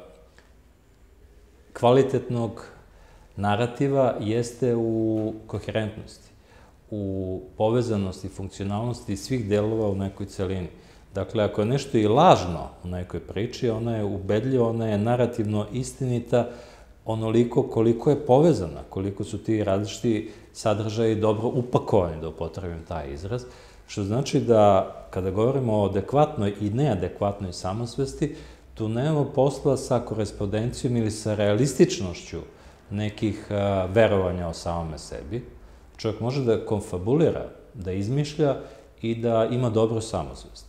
kvalitetnog narativa jeste u koherentnosti, u povezanosti, funkcionalnosti svih delova u nekoj celini. Dakle, ako je nešto i lažno u nekoj priči, ona je ubedljiva, ona je narativno istinita onoliko koliko je povezana, koliko su ti različiti sadržaji dobro upakovani, da upotrebim taj izraz, što znači da kada govorimo o adekvatnoj i neadekvatnoj samosvesti, tu nemamo posla sa korespondencijom ili sa realističnošću nekih verovanja o samome sebi. Čovjek može da konfabulira, da izmišlja i da ima dobru samosvest.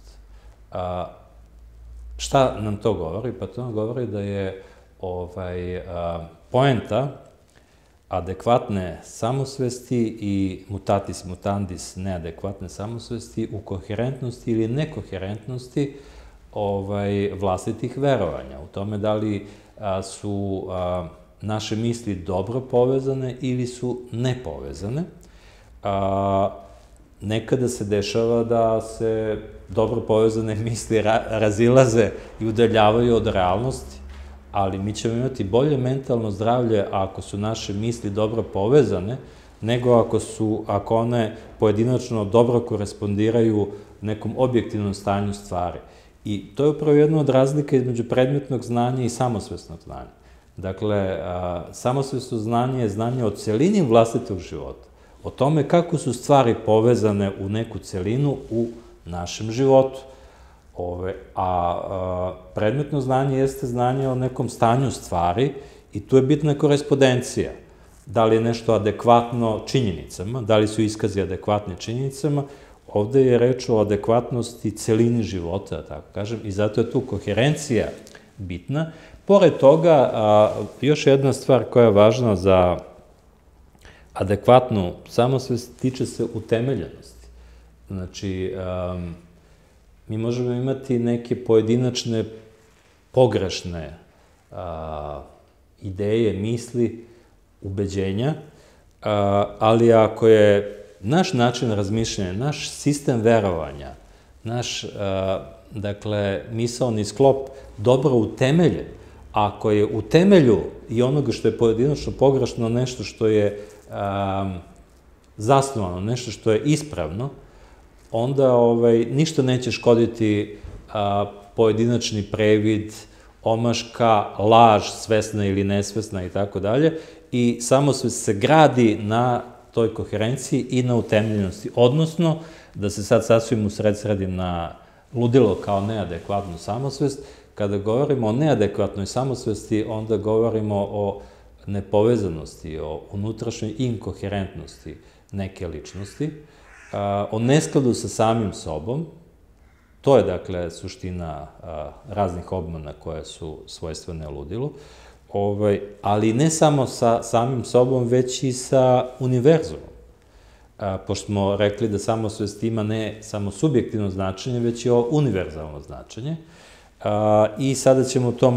Šta nam to govori? Pa to nam govori da je poenta adekvatne samosvesti i mutatis mutandis neadekvatne samosvesti u koherentnosti ili nekoherentnosti vlastitih verovanja. U tome da li su naše misli dobro povezane ili su nepovezane. Nekada se dešava da se dobro povezane misli razilaze i udaljavaju od realnosti, ali mi ćemo imati bolje mentalno zdravlje ako su naše misli dobro povezane, nego ako one pojedinačno dobro korespondiraju nekom objektivnom stanju stvari. I to je upravo jedna od razlika između predmetnog znanja i samosvesnog znanja. Dakle, samosvesno znanje je znanje o celini vlastitog života, o tome kako su stvari povezane u neku celinu u našem životu. A predmetno znanje jeste znanje o nekom stanju stvari i tu je bitna korespondencija. Da li je nešto adekvatno činjenicama, da li su iskazi adekvatni činjenicama, ovde je reč o adekvatnosti celini života, da tako kažem, i zato je tu koherencija bitna. Pored toga, još jedna stvar koja je važna za adekvatnu samosvest tiče se utemeljenosti. Znači, mi možemo imati neke pojedinačne pogrešne ideje, misli, ubeđenja, ali ako je naš način razmišljanja, naš sistem verovanja, naš, dakle, misaoni sklop dobro utemeljen, ako je u temelju i onoga što je pojedinačno pogrešno nešto što je zasnovano, nešto što je ispravno, onda ništa neće škoditi pojedinačni previd, omaška, laž, svesna ili nesvesna i tako dalje. I samosvest se gradi na toj koherenciji i na utemeljenosti. Odnosno, da se sad sasvim usredsredim na ludilo kao neadekvatnu samosvest, kada govorimo o neadekvatnoj samosvesti, onda govorimo o nepovezanosti, o unutrašnjoj inkoherentnosti neke ličnosti, o neskladu sa samim sobom. To je, dakle, suština raznih obmana koje su svojstvene ludilu, ali ne samo sa samim sobom, već i sa univerzumom. Pošto smo rekli da samosvest ima ne samo subjektivno značenje, već i univerzalno značenje. I sada ćemo to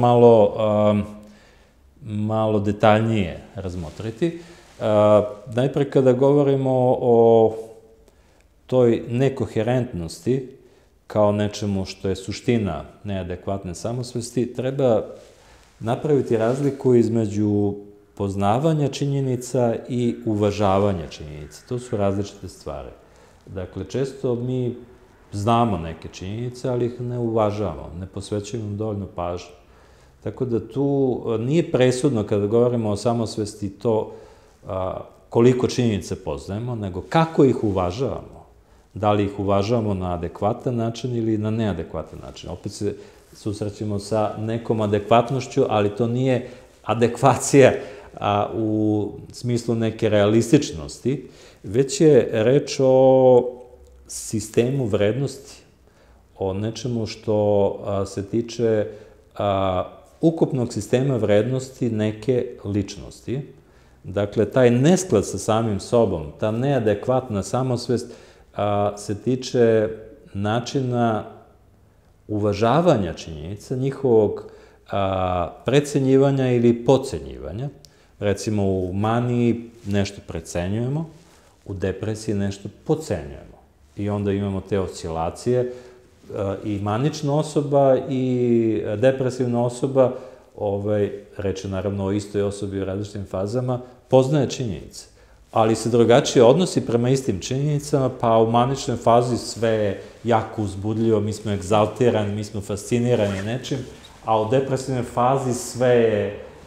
malo detaljnije razmotriti. Najpre kada govorimo o toj nekoherentnosti, kao nečemu što je suština neadekvatne samosvesti, treba napraviti razliku između poznavanja činjenica i uvažavanja činjenica. To su različite stvari. Dakle, često mi znamo neke činjenice, ali ih ne uvažavamo, ne posvećujemo dovoljno pažnje. Tako da tu nije presudno kada govorimo o samosvesti to koliko činjenice poznajemo, nego kako ih uvažavamo. Da li ih uvažavamo na adekvatan način ili na neadekvatan način. Opet se susrećemo sa nekom adekvatnošću, ali to nije adekvacija u smislu neke realističnosti, već je reč o sistemu vrednosti, o nečemu što se tiče ukupnog sistema vrednosti neke ličnosti. Dakle, taj nesklad sa samim sobom, ta neadekvatna samosvest se tiče načina uvažavanja činjenica, njihovog precenjivanja ili podcenjivanja. Recimo, u maniji nešto precenjujemo, u depresiji nešto podcenjujemo. I onda imamo te oscilacije i manična osoba i depresivna osoba, reč je naravno o istoj osobi u različitim fazama, poznaje činjenice, ali se drugačije odnosi prema istim činjenicama, pa u maničnoj fazi sve je jako uzbudljivo, mi smo egzaltirani, mi smo fascinirani nečim, a u depresivnoj fazi sve je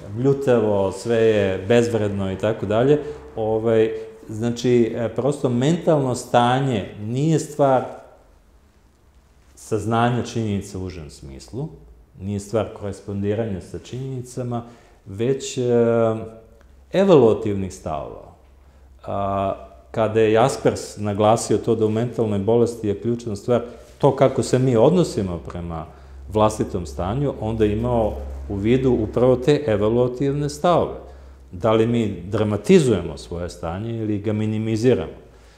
mljutavo, sve je bezvredno i tako dalje. Znači, prosto mentalno stanje nije stvar saznanja činjenica u užem smislu, nije stvar korespondiranja sa činjenicama, već evaluativnih stavova. Kada je Jaspers naglasio to da u mentalnoj bolesti je ključna stvar to kako se mi odnosimo prema vlastitom stanju, onda je imao u vidu upravo te evaluativne stavove. Da li mi dramatizujemo svoje stanje ili ga minimiziramo.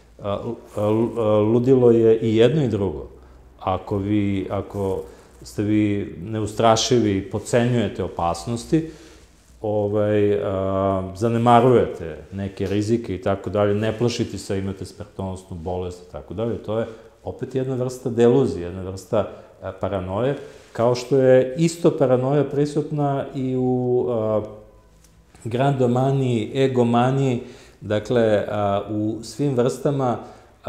Ludilo je i jedno i drugo. Ako ste vi neustrašivi i podcenjujete opasnosti, zanemarujete neke rizike i tako dalje, ne plašite se, imate smrtonosnu bolest i tako dalje, to je opet jedna vrsta deluzije, jedna vrsta paranoje, kao što je isto paranoja prisutna i u grandomaniji, egomaniji, dakle, u svim vrstama,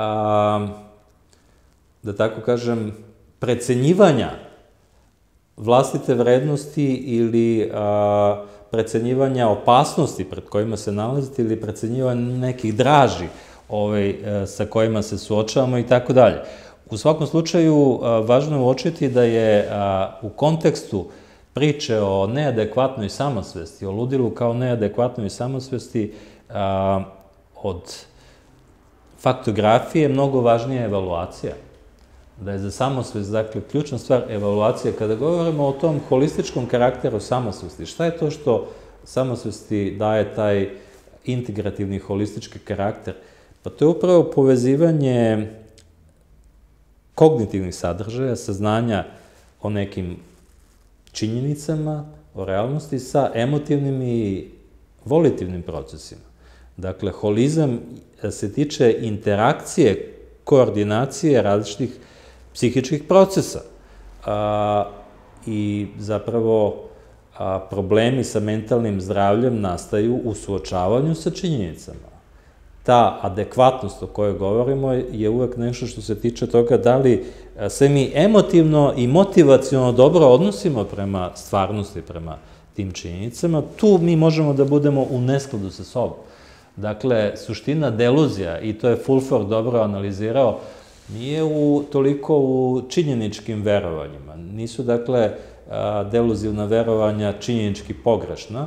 da tako kažem, precenjivanja vlastite vrednosti ili precenjivanja opasnosti pred kojima se nalazite ili precenjivanja nekih draži sa kojima se suočavamo i tako dalje. U svakom slučaju, važno je uočiti da je u kontekstu priče o neadekvatnoj samosvesti, o ludilu kao neadekvatnoj samosvesti, od faktografije mnogo važnija evaluacija. Da je za samosvest, dakle, ključna stvar evaluacija. Kada govorimo o tom holističkom karakteru samosvesti, šta je to što samosvesti daje taj integrativni holistički karakter? Pa to je upravo povezivanje kognitivnih sadržaja, saznanja o nekim činjenicama, o realnosti sa emotivnim i volitivnim procesima. Dakle, holizam se tiče interakcije, koordinacije različitih psihičkih procesa. I zapravo problemi sa mentalnim zdravljem nastaju u suočavanju sa činjenicama. Ta adekvatnost o kojoj govorimo je uvek nešto što se tiče toga da li se mi emotivno i motivaciono dobro odnosimo prema stvarnosti, prema tim činjenicama. Tu mi možemo da budemo u neskladu sa sobom. Dakle, suština deluzija, i to je Fulford dobro analizirao, nije toliko u činjeničkim verovanjima. Nisu, dakle, deluzivna verovanja činjenički pogrešna.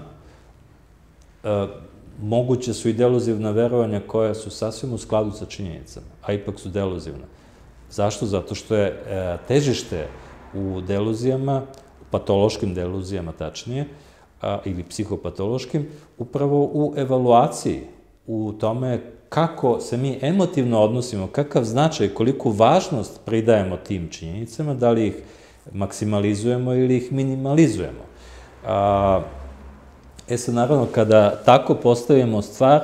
Moguće su i deluzivna verovanja koja su sasvim u skladu sa činjenicama, a ipak su deluzivna. Zašto? Zato što je težište u deluzijama, patološkim deluzijama tačnije, ili psihopatološkim, upravo u evaluaciji, u tome kako se mi emotivno odnosimo, kakav značaj, koliku važnost pridajemo tim činjenicama, da li ih maksimalizujemo ili ih minimalizujemo. Sad, naravno, kada tako postavimo stvar,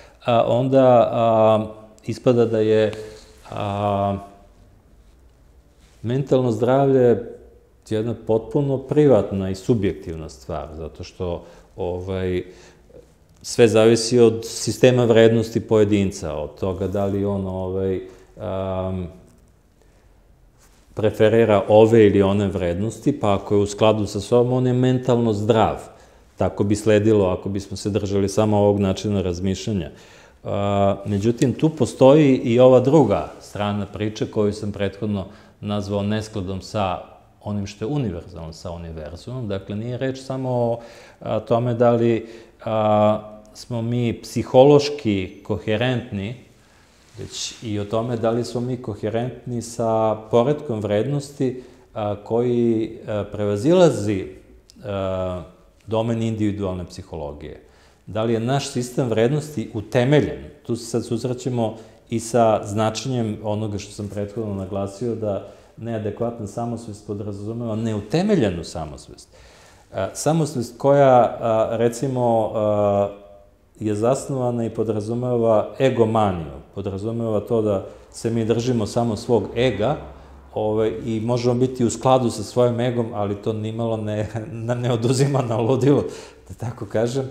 onda ispada da je mentalno zdravlje jedna potpuno privatna i subjektivna stvar, zato što sve zavisi od sistema vrednosti pojedinca, od toga da li on preferira ove ili one vrednosti, pa ako je u skladu sa sobom, on je mentalno zdrav. Tako bi sledilo ako bismo se držali samo ovog načina razmišljanja. Međutim, tu postoji i ova druga strana priče koju sam prethodno nazvao neskladom sa onim što je univerzalno sa univerzumom. Dakle, nije reč samo o tome da li smo mi psihološki koherentni, već i o tome da li smo mi koherentni sa poretkom vrednosti koji prevazilazi domen individualne psihologije. Da li je naš sistem vrednosti utemeljen? Tu se sad susrećemo i sa značenjem onoga što sam prethodno naglasio, da neadekvatna samosvest podrazumeva neutemeljenu samosvest. Samosvest koja, recimo, je zasnovana i podrazumeva egomaniju, podrazumeva to da se mi držimo samo svog ega i možemo biti u skladu sa svojim egom, ali to nimalo ne oduzima na ludilo, da tako kažem.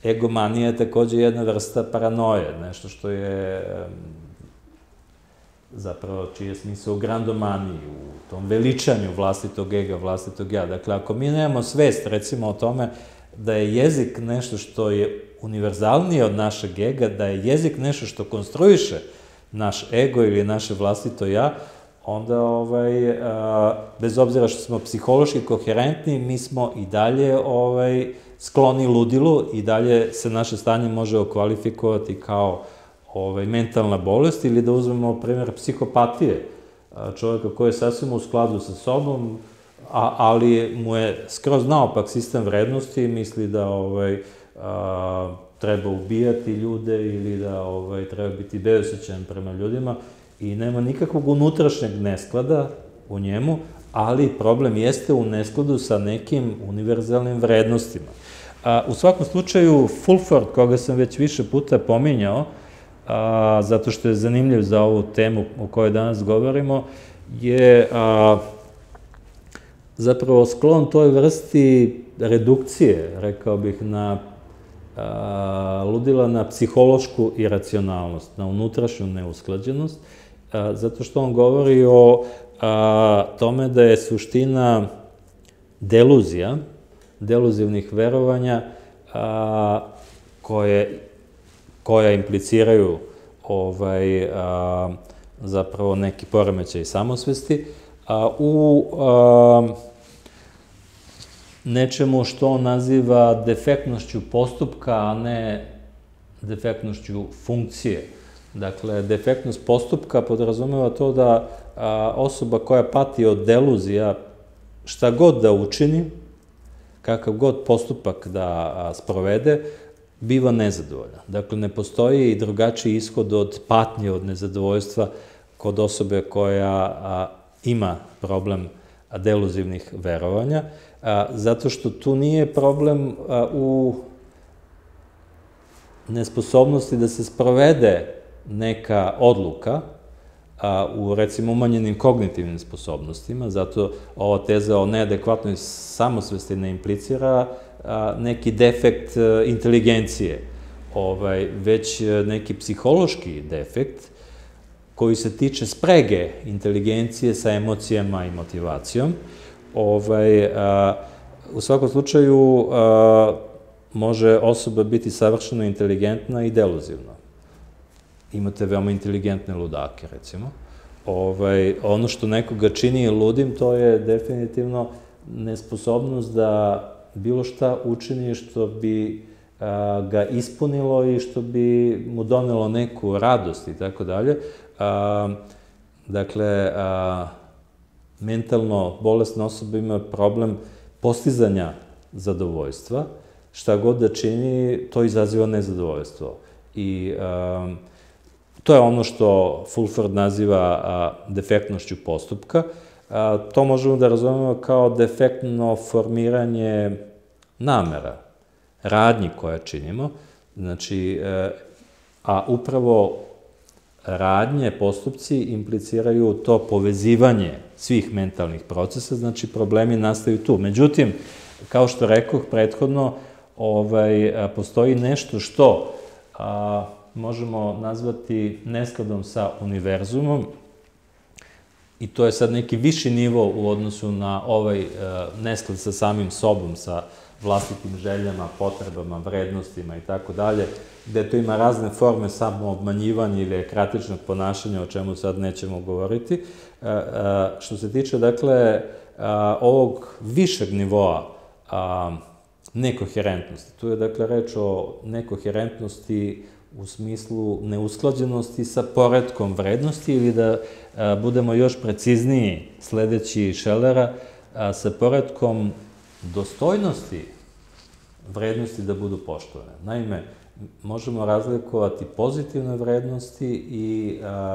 Egomanija je takođe jedna vrsta paranoje, nešto što je zapravo čiji je smisao u grandomaniji, u tom veličanju vlastitog ega, vlastitog ja. Dakle, ako mi nemamo svest, recimo, o tome da je jezik nešto što je univerzalnije od našeg ega, da je jezik nešto što konstruiše naš ego ili naše vlastito ja, onda, bez obzira što smo psihološki koherentni, mi smo i dalje skloni ludilu i dalje se naše stanje može okvalifikovati kao mentalna bolest ili da uzmemo primjer psihopatije, čovjeka koji je sasvim u skladu sa sobom, ali mu je skroz naopak sistem vrednosti i misli da treba ubijati ljude ili da treba biti bezosećan prema ljudima i nema nikakvog unutrašnjeg nesklada u njemu, ali problem jeste u neskladu sa nekim univerzalnim vrednostima. U svakom slučaju, Fulford, koga sam već više puta pominjao, zato što je zanimljiv za ovu temu o kojoj danas govorimo, je zapravo sklon toj vrsti redukcije, rekao bih, na ludila na psihološku iracionalnost, na unutrašnju neusklađenost, zato što on govori o tome da je suština deluzija, deluzivnih verovanja koja impliciraju zapravo neki poremećaj samosvesti, u nečemu što on naziva defektnošću postupka, a ne defektnošću funkcije. Dakle, defektnost postupka podrazumeva to da osoba koja pati od deluzija, šta god da učini, kakav god postupak da sprovede, biva nezadovoljan. Dakle, ne postoji i drugačiji ishod od patnje, od nezadovoljstva kod osobe koja ima problem deluzivnih verovanja, zato što tu nije problem u nesposobnosti da se sprovede neka odluka, u, recimo, umanjenim kognitivnim sposobnostima, zato ova teza o neadekvatnoj samosvesti ne implicira neki defekt inteligencije, već neki psihološki defekt koji se tiče sprege inteligencije sa emocijama i motivacijom. U svakom slučaju može osoba biti savršeno inteligentna i deluzivna. Imate veoma inteligentne ludake, recimo. Ono što nekoga čini ludim, to je definitivno nesposobnost da bilo šta učini što bi ga ispunilo i što bi mu donelo neku radost i tako dalje. Dakle, mentalno bolesna osoba ima problem postizanja zadovoljstva. Šta god da čini, to izaziva nezadovoljstvo. I to je ono što Fulford naziva defektnošću postupka. To možemo da razumemo kao defektno formiranje namera, radnji koje činimo. Znači, a upravo radnje, postupci impliciraju to povezivanje svih mentalnih procesa, znači problemi nastaju tu. Međutim, kao što rekoh prethodno, postoji nešto što možemo nazvati neskladom sa univerzumom i to je sad neki viši nivo u odnosu na ovaj nesklad sa samim sobom, sa vlastitim željama, potrebama, vrednostima i tako dalje, gde to ima razne forme samoobmanjivanja ili ekratičnog ponašanja, o čemu sad nećemo govoriti. Što se tiče, dakle, ovog višeg nivoa nekoherentnosti, tu je, dakle, reč o nekoherentnosti u smislu neusklađenosti sa poretkom vrednosti ili da budemo još precizniji sledeći Schellera, sa poretkom dostojnosti vrednosti da budu poštovane. Naime, možemo razlikovati pozitivne vrednosti i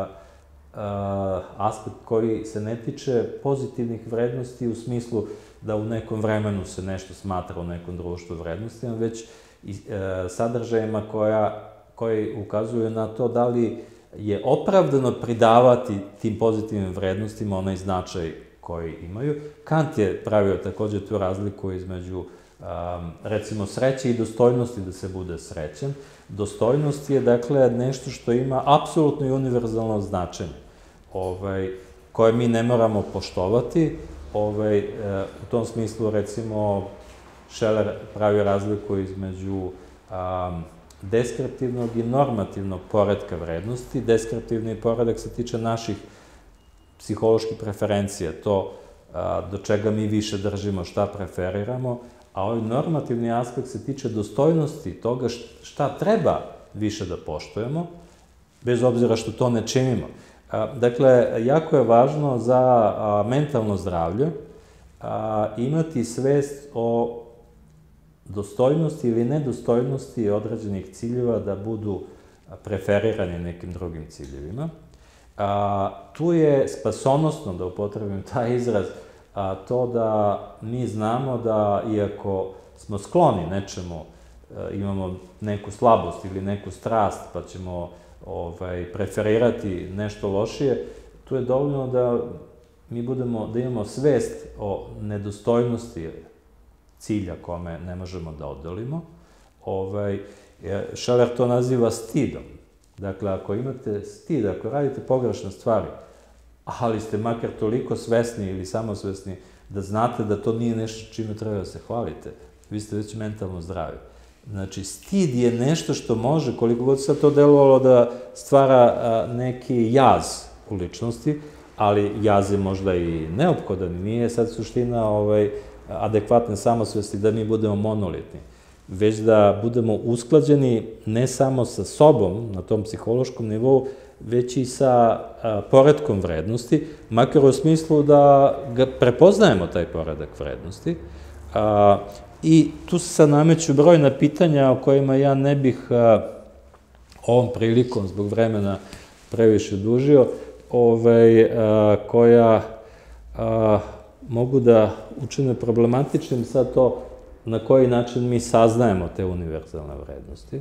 aspekt koji se ne tiče pozitivnih vrednosti u smislu da u nekom vremenu se nešto smatra u nekom društvu vrednostima, već sadržajima koji ukazuju na to da li je opravdano pridavati tim pozitivnim vrednostima onaj značaj koji imaju. Kant je pravio takođe tu razliku između, recimo, sreće i dostojnosti da se bude srećan. Dostojnost je, dakle, nešto što ima apsolutno i univerzalno značenje. koje mi ne moramo poštovati. U tom smislu, recimo, Scheler pravi razliku između deskriptivnog i normativnog poredka vrednosti. Deskriptivni poredak se tiče naših psiholoških preferencija, to do čega mi više držimo, šta preferiramo, a ovaj normativni aspekt se tiče dostojnosti toga šta treba više da poštujemo, bez obzira što to ne činimo. Dakle, jako je važno za mentalno zdravlje imati svest o dostojnosti ili nedostojnosti određenih ciljeva da budu preferirani nekim drugim ciljevima. Tu je spasonosno, da upotrebim taj izraz, to da mi znamo da iako smo skloni nečemu, imamo neku slabost ili neku strast, pa ćemo preferirati nešto lošije, tu je dovoljno da mi da imamo svest o nedostojnosti cilja kome ne možemo da odolimo. Scheler to naziva stidom. Dakle, ako imate stid, ako radite pogrešne stvari, ali ste makar toliko svesni ili samosvesni da znate da to nije nešto čime treba da se hvalite, vi ste već mentalno zdravi. Znači, stid je nešto što može, koliko god sad to delovalo, da stvara neki jaz u ličnosti, ali jaz je možda i neophodan, nije sad suština adekvatne samosvesti da mi budemo monolitni, već da budemo usklađeni ne samo sa sobom na tom psihološkom nivou, već i sa poredkom vrednosti, makar u smislu da ga prepoznajemo, taj poredak vrednosti. I tu se sad nameću brojna pitanja o kojima ja ne bih ovom prilikom, zbog vremena, previše dužio, koja mogu da učine problematičnim sad to na koji način mi saznajemo te univerzalne vrednosti.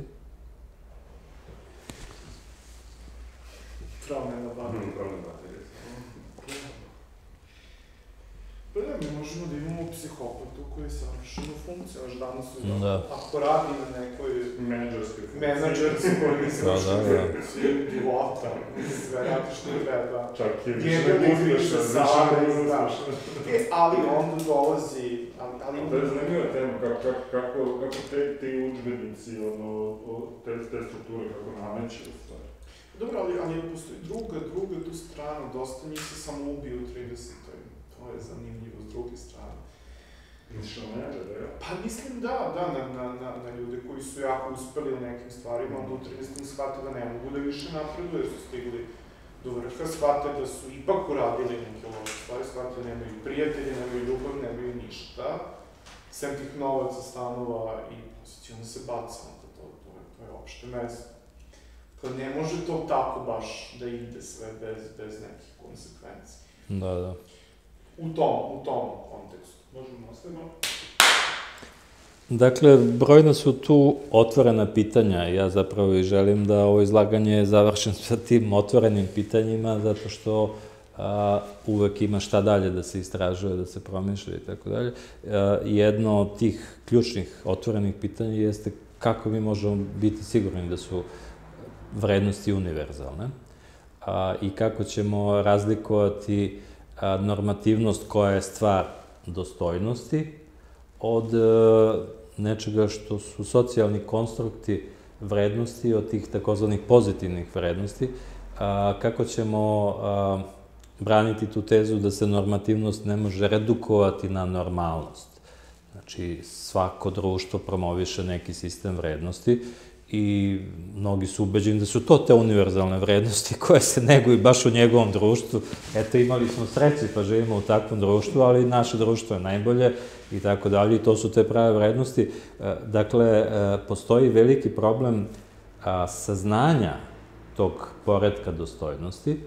Mi možemo da imamo psihopatu koji je savršeno funkcionaš danas u životu. Ako radi na nekoj menadžerskoj, mislim što je pilota, sve radi što treba. Čak i više da. Ali onda dolazi... To je zanimljiva tema, kako ti udžbenici, te strukture, kako nameće u stvari. Dobro, ali postoji druga tu strana, dosta njih se samo ubiju u 30-oj. To je zanimljivo s druge strane. Misliš na menadžere, ja? Pa mislim da, na ljude koji su jako uspeli u nekim stvarima, onda u 30-im shvate da ne mogu da više napreduju, jer su stigli do vrha, shvate da su ipak uradili neke loše stvari, shvate da nemaju prijatelje, nemaju ljubav, nemaju ništa, sem tih novaca, stanova i posjeća, onda se baca na to je opšte mesto. Kad ne može to tako baš da ide sve bez nekih konsekvenci. Da. U tom kontekstu. Možemo nastaviti? Dakle, brojna su tu otvorena pitanja. Ja zapravo i želim da ovo izlaganje završim sa tim otvorenim pitanjima, zato što uvek ima šta dalje da se istražuje, da se promišlja i tako dalje. Jedno od tih ključnih otvorenih pitanja jeste kako mi možemo biti sigurni da su vrednosti univerzalne i kako ćemo razlikovati normativnost koja je stvar dostojnosti od nečega što su socijalni konstrukti vrednosti, od tih takozvanih pozitivnih vrednosti, kako ćemo braniti tu tezu da se normativnost ne može redukovati na normalnost. Znači, svako društvo promoviše neki sistem vrednosti i mnogi su ubeđeni da su to te univerzalne vrednosti koje se neguju baš u njegovom društvu. Eto, imali smo sreće pa živimo u takvom društvu, ali naše društvo je najbolje i tako dalje i to su te prave vrednosti. Dakle, postoji veliki problem saznanja tog poretka dostojnosti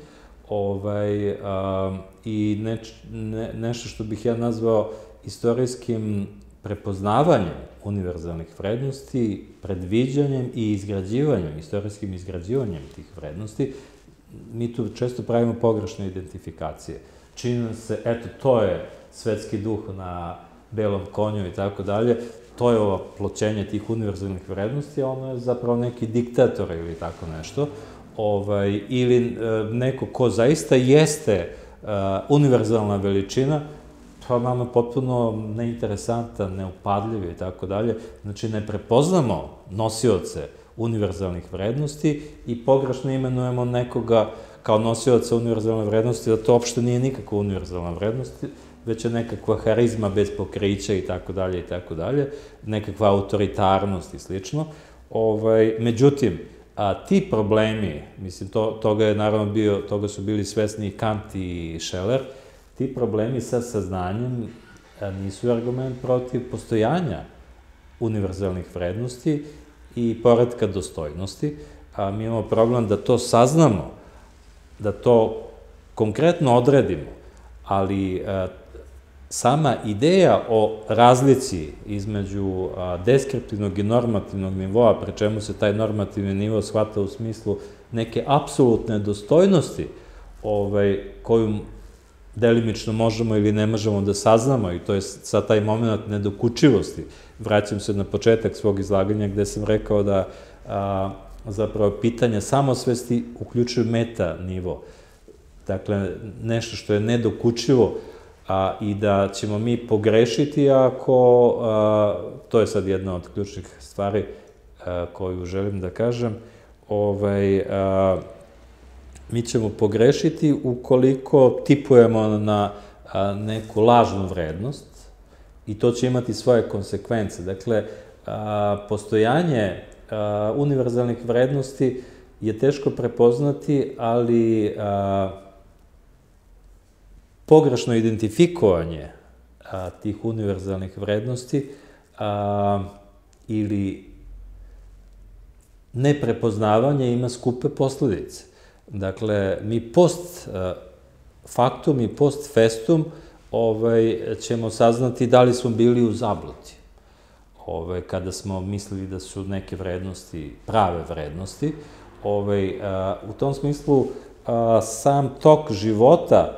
i nešto što bih ja nazvao istorijskim prepoznavanjem univerzalnih vrednosti, predviđanjem i izgrađivanjem, istorijskim izgrađivanjem tih vrednosti, mi tu često pravimo pogrešne identifikacije. Čini nam se, eto, to je svetski duh na belom konju i tako dalje, to je ovo pločenje tih univerzalnih vrednosti, a ono je zapravo neki diktator ili tako nešto. ili neko ko zaista jeste univerzalna veličina, pa nama potpuno neinteresantan, neupadljiv i tako dalje. Znači, ne prepoznamo nosioce univerzalnih vrednosti i pogrešno imenujemo nekoga kao nosioca univerzalne vrednosti, da to uopšte nije nikakva univerzalna vrednost, već je nekakva harizma bez pokrića i tako dalje, nekakva autoritarnost i slično. Međutim, ti problemi, mislim, toga su bili svesni i Kant i Scheler, ti problemi sa saznanjem nisu argument protiv postojanja univerzalnih vrednosti i poretka dostojnosti, a mi imamo problem da to saznamo, da to konkretno odredimo, ali sama ideja o razlici između deskriptivnog i normativnog nivoa, pre čemu se taj normativni nivo shvata u smislu neke apsolutne dostojnosti, koju delimično možemo ili ne možemo da saznamo, i to je sad taj moment nedokučivosti. Vraćam se na početak svog izlaganja gde sam rekao da zapravo pitanja samosvesti uključuju meta nivo. Dakle, nešto što je nedokučivo i da ćemo mi pogrešiti ako, to je sad jedna od ključnih stvari koju želim da kažem, mi ćemo pogrešiti ukoliko tipujemo na neku lažnu vrednost i to će imati svoje konsekvence. Dakle, postojanje univerzalnih vrednosti je teško prepoznati, ali pogrešno identifikovanje tih univerzalnih vrednosti ili neprepoznavanje ima skupe posledice. Dakle, mi post factum i post festum ćemo saznati da li smo bili u zabludi. Kada smo mislili da su neke vrednosti prave vrednosti. U tom smislu, sam tok života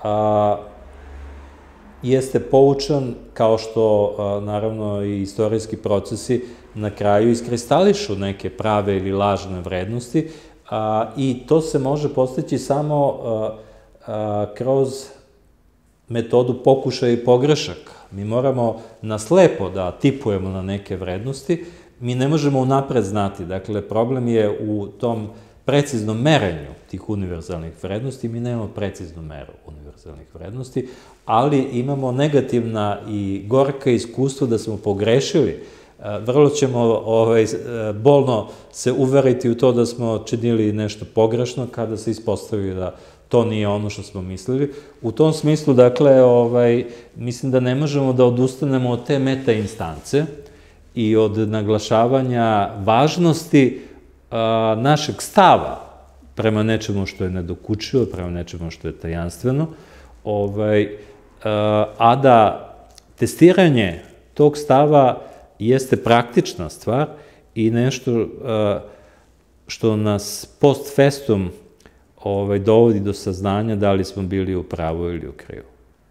jeste poučan, kao što, naravno, i istorijski procesi na kraju iskristališu neke prave ili lažne vrednosti, i to se može postići samo kroz metodu pokušaja i pogrešaka. Mi moramo naslepo da tipujemo na neke vrednosti, mi ne možemo unapred znati. Dakle, problem je u tom preciznom merenju tih univerzalnih vrednosti, mi nemamo preciznu meru univerzalnih vrednosti, ali imamo negativna i gorka iskustva da smo pogrešili. Vrlo ćemo bolno se uveriti u to da smo činili nešto pogrešno kada se ispostavi da to nije ono što smo mislili. U tom smislu, dakle, mislim da ne možemo da odustanemo od te meta instance i od naglašavanja važnosti našeg stava prema nečemu što je nedokučivo, prema nečemu što je tajanstveno, a da testiranje tog stava jeste praktična stvar i nešto što nas post festum dovodi do saznanja da li smo bili u pravu ili u krivu.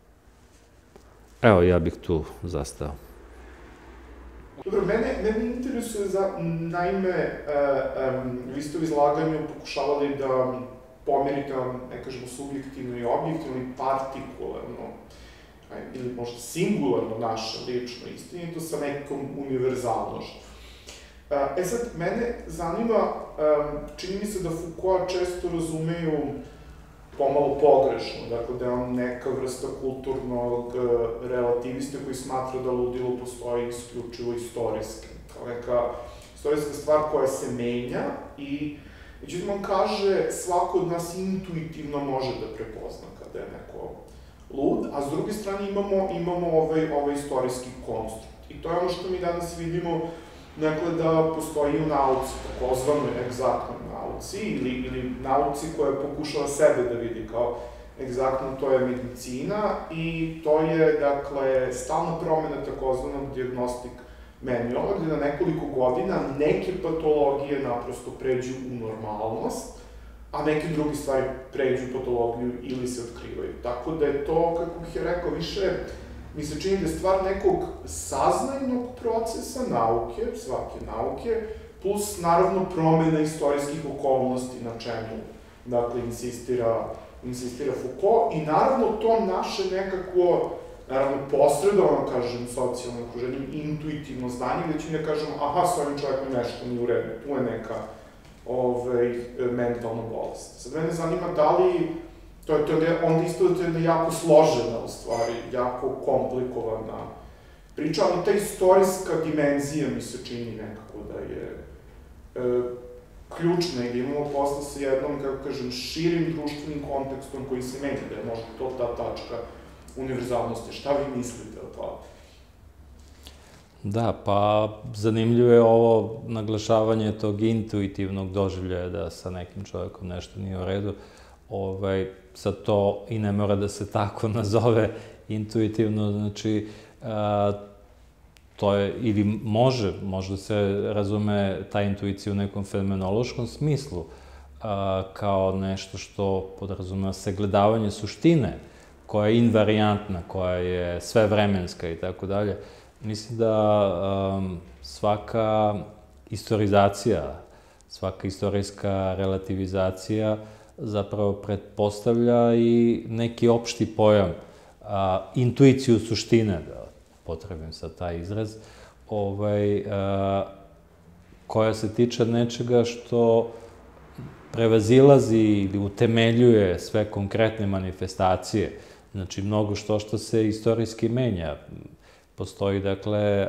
Evo, ja bih tu zastao. Dobro, mene interesuje naime, vi ste u izlaganju pokušavali da pomerite, ne kažemo subjektivno i objektivno i partikularno, ili možda singularno naše lično istinito sa nekom univerzalnošću. Sad, mene zanima, čini mi se da Foucault često razumeju pomalo pogrešno, dakle da je on neka vrsta kulturnog relativista koji smatra da ludilo postoji isključivo istorijski, kao neka istorijska stvar koja se menja i međutim on kaže svako od nas intuitivno može da prepozna kada je neko lud, a s druge strane imamo ovaj istorijski konstrukt. I to je ono što mi danas vidimo, dakle, da postoji u nauci, takozvanoj egzaktnoj nauci, ili nauci koja pokušava sebe da vidi kao egzaktno, to je medicina, i to je, dakle, stalna promena takozvanog diagnostik manuala, gde na nekoliko godina neke patologije naprosto pređu u normalnost, a neke druge stvari pređu u patologiju ili se otkrivaju. Tako da je to, kako bih je rekao, više mi se čini da je stvar nekog saznajnog procesa nauke, svake nauke, plus naravno promena istorijskih okolnosti na čemu, dakle, insistira Foucault, i naravno to naše nekako, naravno posredovano, kažem, socijalno okruženje, intuitivno znanje, gde ću mi da kažem, aha, s ovim čovjekom nešto nije u redu, tu je neka mentalna bolest. Sad mene zanima da li, onda isto da to je jedna jako složena, u stvari, jako komplikovana priča, ali ta istorijska dimenzija mi se čini nekako da je ključna i da imamo posla sa jednom, kako kažem, širim društvenim kontekstom koji se menja, da je možda to ta tačka univerzalnosti. Šta vi mislite o tome? Da, pa zanimljivo je ovo naglašavanje tog intuitivnog doživljaja da sa nekim čovjekom nešto nije u redu. Sad to i ne mora da se tako nazove intuitivno, znači to je, ili može se razume ta intuicija u nekom fenomenološkom smislu, kao nešto što podrazumeva sagledavanje suštine, koja je invariantna, koja je svevremenska i tako dalje. Mislim da svaka istorizacija, svaka istorijska relativizacija zapravo pretpostavlja i neki opšti pojam, intuiciju suštine, da potrebim sad taj izraz, koja se tiče nečega što prevazilazi ili utemeljuje sve konkretne manifestacije. Znači, mnogo što se istorijski menja. Postoji, dakle,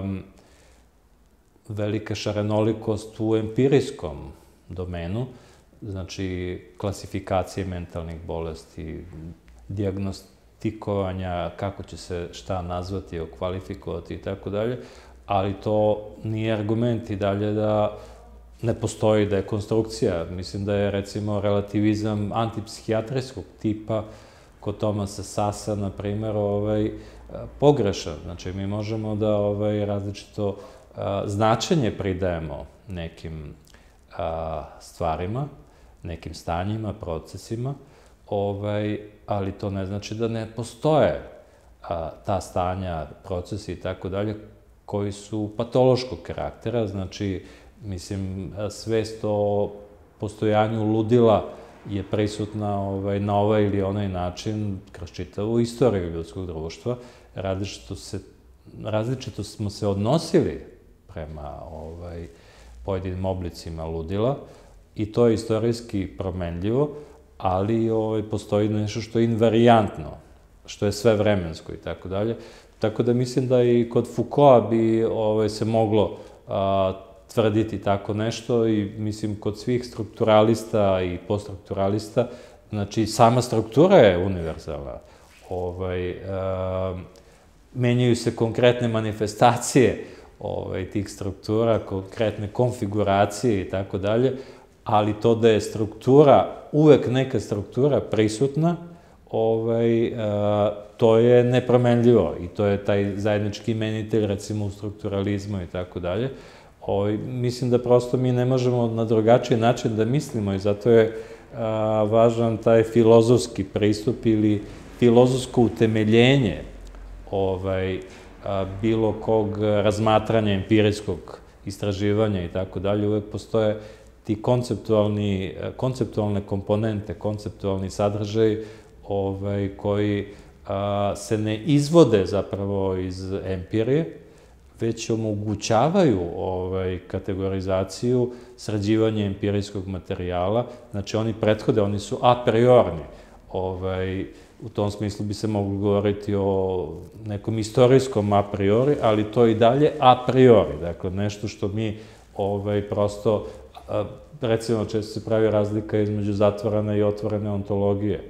velika šarenolikost u empirijskom domenu, znači, klasifikacije mentalnih bolesti, dijagnostikovanja, kako će se šta nazvati, okvalifikovati i tako dalje, ali to nije argument i dalje da ne postoji, da je konstrukcija. Mislim da je, recimo, relativizam antipsihijatrijskog tipa kod Thomasa Sassa, na primer, pogrešan. Znači, mi možemo da različito značenje pridajemo nekim stvarima, nekim stanjima, procesima, ali to ne znači da ne postoje ta stanja, procesi i tako dalje, koji su patološkog karaktera. Znači, mislim, svest o postojanju ludila je prisutna na ovaj ili onaj način kroz čitavu istoriju ljudskog društva. Različito smo se odnosili prema pojedinim oblicima ludila i to je istorijski promenljivo, ali postoji nešto što je invarijantno, što je svevremensko i tako dalje. Tako da mislim da i kod Foucaulta bi se moglo tvrditi tako nešto i mislim kod svih strukturalista i poststrukturalista, znači sama struktura je univerzalna. Menjaju se konkretne manifestacije tih struktura, konkretne konfiguracije i tako dalje, ali to da je struktura, uvek neka struktura prisutna, to je nepromenljivo i to je taj zajednički imenitelj, recimo u strukturalizmu i tako dalje. Mislim da prosto mi ne možemo na drugačiji način da mislimo i zato je važan taj filozofski pristup ili filozofsko utemeljenje bilo kog razmatranja, empirijskog istraživanja i tako dalje. Uvek postoje ti konceptualne komponente, konceptualni sadržaj koji se ne izvode zapravo iz empirije, već omogućavaju kategorizaciju, sređivanje empirijskog materijala. Znači, oni prethode, oni su a priorni. U tom smislu bi se moglo govoriti o nekom istorijskom a priori, ali to i dalje a priori. Dakle, nešto što mi prosto, recimo, često se pravi razlika između zatvorene i otvorene ontologije.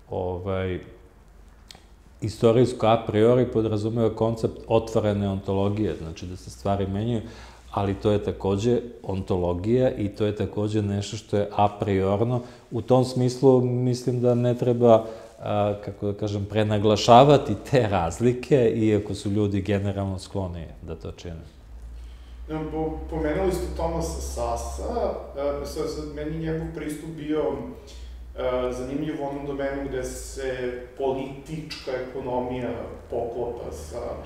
Istorijsko a priori podrazumeva koncept otvorene ontologije, znači da se stvari menjaju, ali to je takođe ontologija i to je takođe nešto što je a priorno. U tom smislu mislim da ne treba, kako da kažem, prenaglašavati te razlike, iako su ljudi generalno skloni da to čine. Pomenuli ste Thomasa Sassa, meni njegov pristup bio zanimljiv u onom domenu gde se politička ekonomija poklopa sa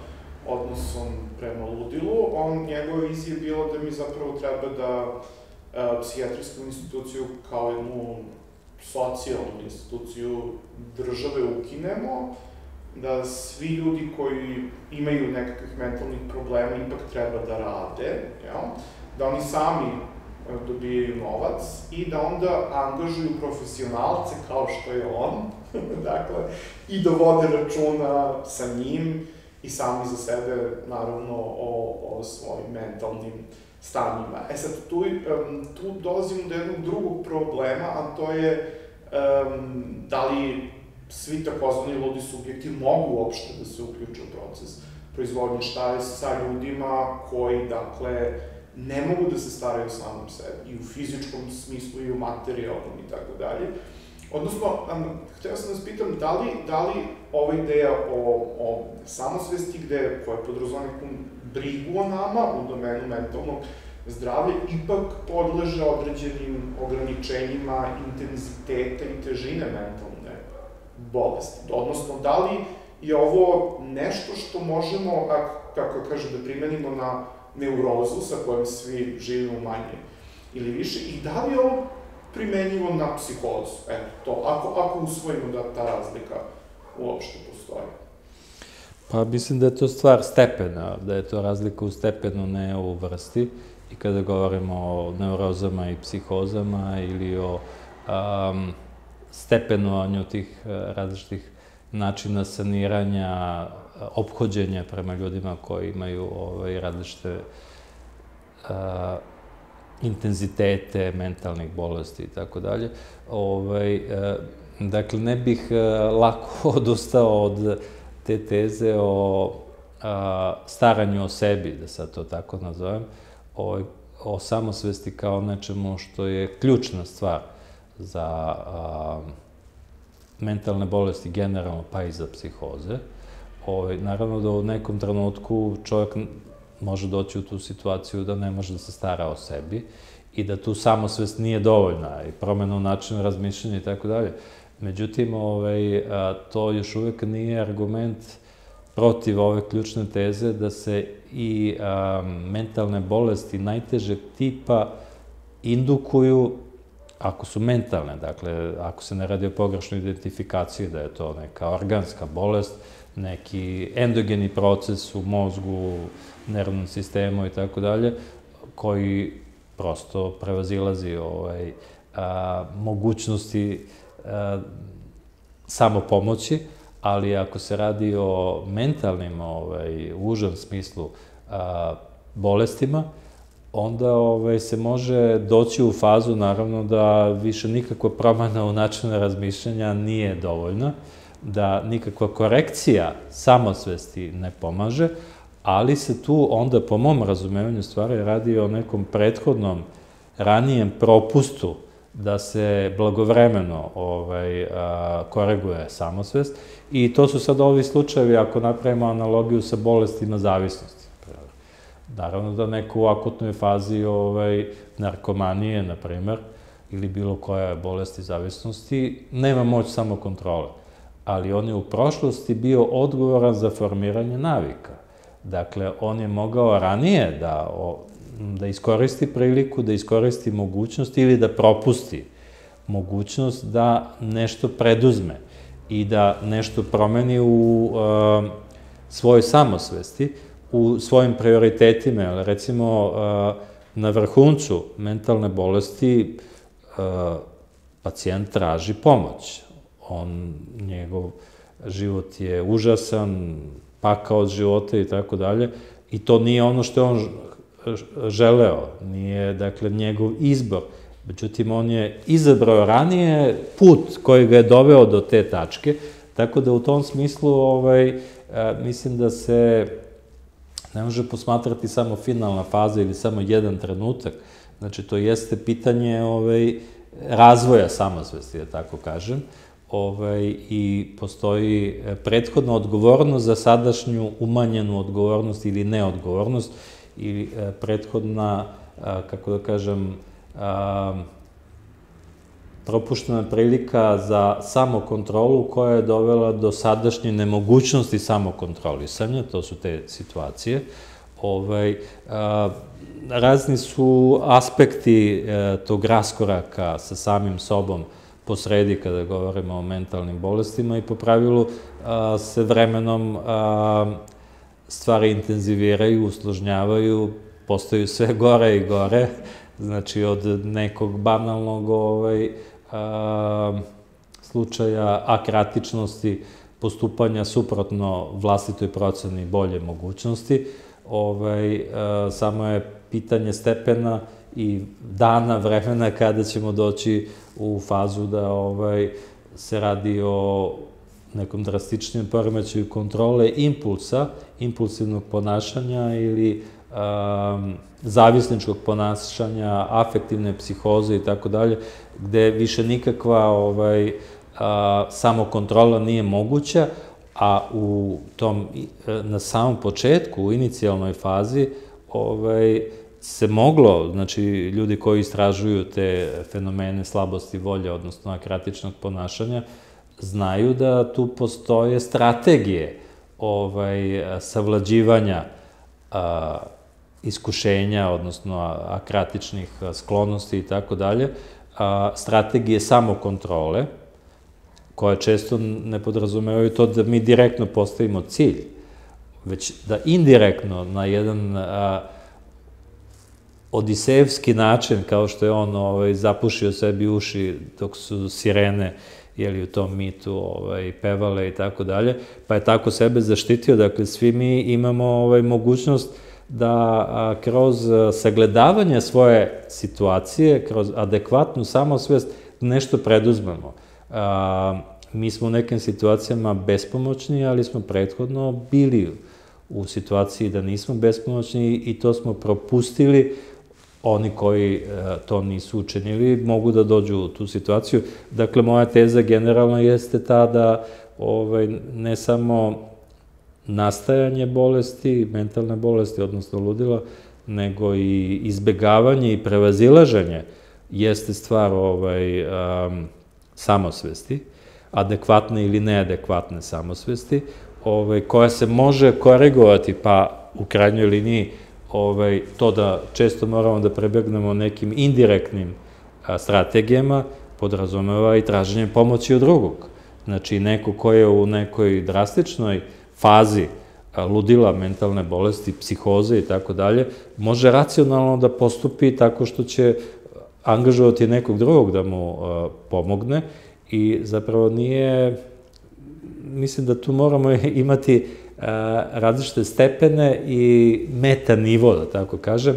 odnosom prema ludilu. Njegova vizija je bila da mi zapravo treba da psihijatrijsku instituciju kao jednu socijalnu instituciju države ukinemo, da svi ljudi koji imaju nekakvih mentalnih problema ipak treba da rade, da oni sami dobijaju novac i da onda angažuju profesionalce kao što je on, dakle, i da vode računa sa njim i sami za sebe, naravno, o svojim mentalnim stanjima. Sad, tu dolazimo do jednog drugog problema, a to je da li svi takozvani ludi subjekti mogu uopšte da se uključe u proces proizvodnje, šta je sa ljudima koji, dakle, ne mogu da se staraju samom sebi, i u fizičkom smislu, i u materijalnom, i tako dalje. Odnosno, hteo sam da vas pitam, da li ova ideja o samosvesti, koja podrazumeva neku brigu o nama u domenu mentalnog zdravlja, ipak podleže određenim ograničenjima intenziteta i težine mentalne bolesti. Odnosno, da li je ovo nešto što možemo, kako kaže, da primenimo na neurozu sa kojom svi živimo manje ili više, i da li je ovo primenjivo na psihozu? Eto, to, ako usvojimo da ta razlika uopšte postoji. Pa mislim da je to stvar stepena, da je to razlika u stepenu, ne u vrsti. I kada govorimo o neurozama i psihozama ili o stepenovanju tih različitih načina saniranja, ophođenja prema ljudima koji imaju različite intenzitete mentalnih bolesti i tako dalje. Dakle, ne bih lako odustao od te teze o staranju o sebi, da sad to tako nazovem, o samosvesti kao nečemu što je ključna stvar za mentalne bolesti generalno, pa i za psihoze. Naravno da u nekom trenutku čovjek može doći u tu situaciju da ne može da se stara o sebi i da tu samosvest nije dovoljna i promena u načinu razmišljanja i tako dalje. Međutim, to još uvek nije argument protiv ove ključne teze da se i mentalne bolesti najtežeg tipa indukuju, ako su mentalne, dakle, ako se ne radi o pogrešnoj identifikaciji, da je to neka organska bolest, neki endogeni proces u mozgu, nervnom sistemu i tako dalje, koji prosto prevazilazi mogućnosti samopomoći, ali ako se radi o mentalnim, u užem smislu, bolestima, onda se može doći u fazu, naravno, da više nikakva promena u načinu razmišljanja nije dovoljna, da nikakva korekcija samosvesti ne pomaže, ali se tu onda, po mom razumevanju stvari, radi o nekom prethodnom, ranijem propustu da se blagovremeno koreguje samosvest. I to su sad ovi slučajevi, ako napravimo analogiju sa bolestima zavisnosti. Naravno da neko u akutnoj fazi narkomanije, na primer, ili bilo koja bolesti zavisnosti, nema moć samokontrole. Ali on je u prošlosti bio odgovoran za formiranje navika. Dakle, on je mogao ranije da iskoristi priliku, da iskoristi mogućnost ili da propusti mogućnost da nešto preduzme i da nešto promeni u svojoj samosvesti, u svojim prioritetima. Recimo, na vrhuncu mentalne bolesti pacijent traži pomoć. Njegov život je užasan, pakao od života i tako dalje, i to nije ono što je on želeo, nije, dakle, njegov izbor. Međutim, on je izabrao ranije put koji ga je doveo do te tačke, tako da u tom smislu mislim da se ne može posmatrati samo finalna faza ili samo jedan trenutak. Znači, to jeste pitanje razvoja samosvesti, da tako kažem, i postoji prethodna odgovornost za sadašnju umanjenu odgovornost ili neodgovornost, i prethodna, kako da kažem, propuštena prilika za samokontrolu koja je dovela do sadašnje nemogućnosti samokontrolisanja, to su te situacije. Razni su aspekti tog raskoraka sa samim sobom posredi kada govorimo o mentalnim bolestima i po pravilu se vremenom stvari intenziviraju, usložnjavaju, postaju sve gore i gore, znači od nekog banalnog slučaja akratičnosti, postupanja suprotno vlastitoj proceni bolje mogućnosti, samo je pitanje stepena i dana, vremena kada ćemo doći u fazu da se radi o nekom drastičnijem poremećaju kontrole impulsa, impulsivnog ponašanja ili zavisničkog ponašanja, afektivne psihoze i tako dalje, gde više nikakva samokontrola nije moguća, a na samom početku, u inicijalnoj fazi, se moglo, znači ljudi koji istražuju te fenomene slabosti volje, odnosno akratičnog ponašanja, znaju da tu postoje strategije savlađivanja iskušenja, odnosno akratičnih sklonosti i tako dalje, strategije samokontrole, koje često ne podrazumevaju to da mi direktno postavimo cilj, već da indirektno na jedan odisejevski način, kao što je on zapušio sebi uši dok su sirene u tom mitu pevale i tako dalje, pa je tako sebe zaštitio. Dakle, svi mi imamo mogućnost da kroz sagledavanje svoje situacije, kroz adekvatnu samosvest nešto preduzmemo. Mi smo u nekim situacijama bespomoćni, ali smo prethodno bili u situaciji da nismo bespomoćni i to smo propustili. Oni koji to nisu učinili mogu da dođu u tu situaciju. Dakle, moja teza generalno jeste ta da ne samo nastajanje bolesti, mentalne bolesti, odnosno ludila, nego i izbegavanje i prevazilaženje jeste stvar samosvesti, adekvatne ili neadekvatne samosvesti, koja se može korigovati, pa u krajnjoj liniji to da često moramo da prebegnemo nekim indirektnim strategijama, podrazumeva i traženje pomoći od drugog. Znači, neko ko je u nekoj drastičnoj fazi ludila, mentalne bolesti, psihoze i tako dalje, može racionalno da postupi tako što će angažovati nekog drugog da mu pomogne i zapravo nije, mislim da tu moramo imati različite stepene i meta nivo, da tako kažem.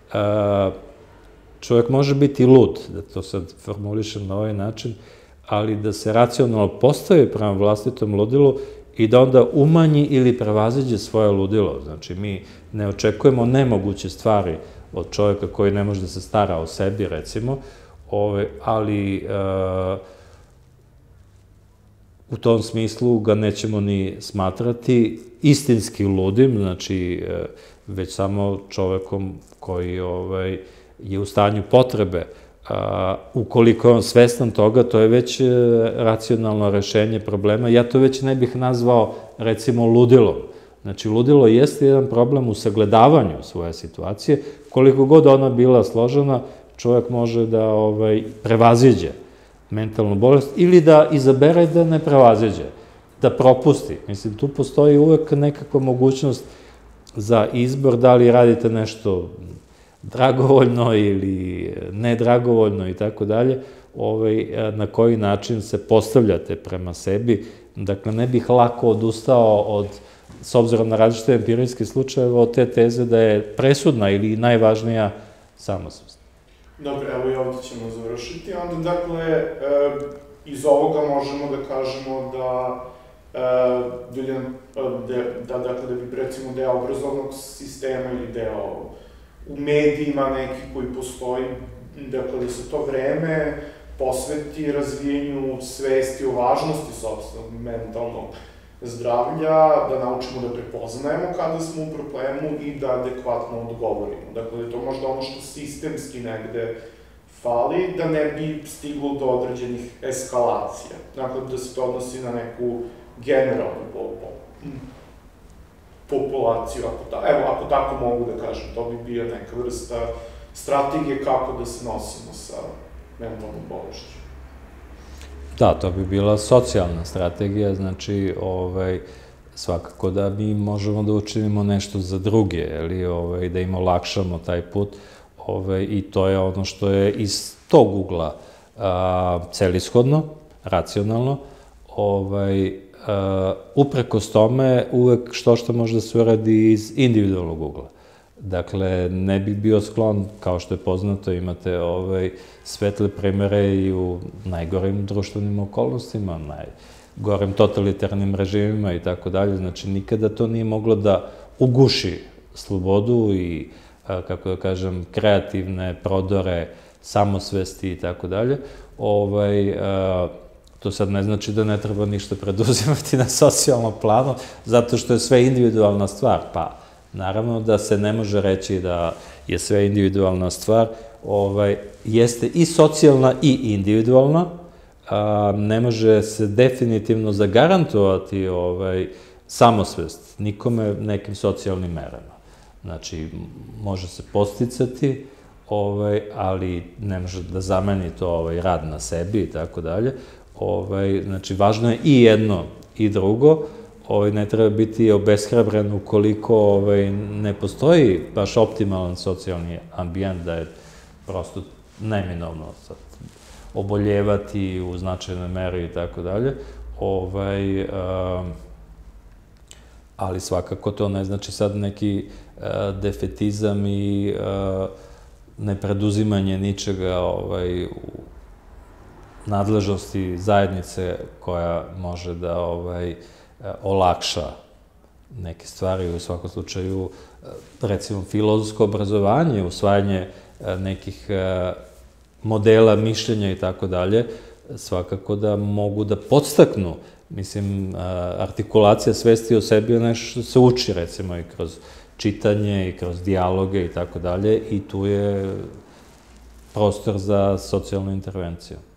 Čovjek može biti lud, da to sad formulišem na ovaj način, ali da se racionalno postavi prema vlastitom ludilu i da onda umanji ili prevaziđe svoje ludilo. Znači, mi ne očekujemo nemoguće stvari od čovjeka koji ne može da se stara o sebi, recimo, ali u tom smislu ga nećemo ni smatrati istinski ludim, znači, već samo čovekom koji je u stanju potrebe. Ukoliko je on svestan toga, to je već racionalno rešenje problema. Ja to već ne bih nazvao, recimo, ludilom. Znači, ludilo jeste jedan problem u sagledavanju svoje situacije. Koliko god ona bila složena, čovjek može da prevaziđe mentalnu bolest ili da izabere da ne prevaziđe, da propusti. Mislim, tu postoji uvek nekakva mogućnost za izbor, da li radite nešto dragovoljno ili nedragovoljno i tako dalje, na koji način se postavljate prema sebi. Dakle, ne bih lako odustao s obzirom na različite empirijske slučajeve, od te teze da je presudna ili najvažnija samosvest. Dobro, evo i ovdje ćemo završiti. Onda, dakle, iz ovoga možemo da kažemo da da bi, recimo, deo obrazovnog sistema ili deo u medijima neki koji postoji, dakle, da se to vreme posveti razvijenju svesti o važnosti sopstvenog mentalnog zdravlja, da naučimo da prepoznajemo kada smo u problemu i da adekvatno odgovorimo. Dakle, je to možda ono što sistemski negde fali da ne bi stiglo do određenih eskalacija. Dakle, da se to odnosi na neku generalnu populaciju, ako tako mogu da kažem, to bi bio neka vrsta strategije kako da se nosimo sa mentalnom bolešću. Da, to bi bila socijalna strategija, znači, svakako da mi možemo da učinimo nešto za druge, da im olakšamo taj put, i to je ono što je iz tog ugla celishodno, racionalno, uprkos tome uvek što može da se uradi iz individualnog ugla. Dakle, ne bih bio sklon, kao što je poznato, imate svetle primere i u najgorim društvenim okolnostima, najgorim totalitarnim režimima i tako dalje. Znači, nikada to nije moglo da uguši slobodu i, kako da kažem, kreativne prodore, samosvesti i tako dalje. To sad ne znači da ne treba ništa preduzimati na socijalnom planu, zato što je sve individualna stvar. Pa, naravno da se ne može reći da je sve individualna stvar, jeste i socijalna i individualna, ne može se definitivno zagarantovati samosvest nikome nekim socijalnim merama. Znači, može se podsticati, ali ne može da zameni to rad na sebi i tako dalje. Znači, važno je i jedno i drugo, ne treba biti obeshrabren ukoliko ne postoji baš optimalan socijalni ambijent, da je prosto neminovno oboljevati u značajnoj meri i tako dalje, ali svakako to ne znači sad neki defetizam i nepreduzimanje ničega u nadležnosti zajednice koja može da olakša neke stvari, u svakom slučaju, recimo, filozofsko obrazovanje, usvajanje nekih modela mišljenja i tako dalje, svakako da mogu da podstaknu, mislim, artikulacija svesti o sebi je nešto što se uči, recimo, i kroz čitanje i kroz dijaloge i tako dalje, i tu je prostor za socijalnu intervenciju.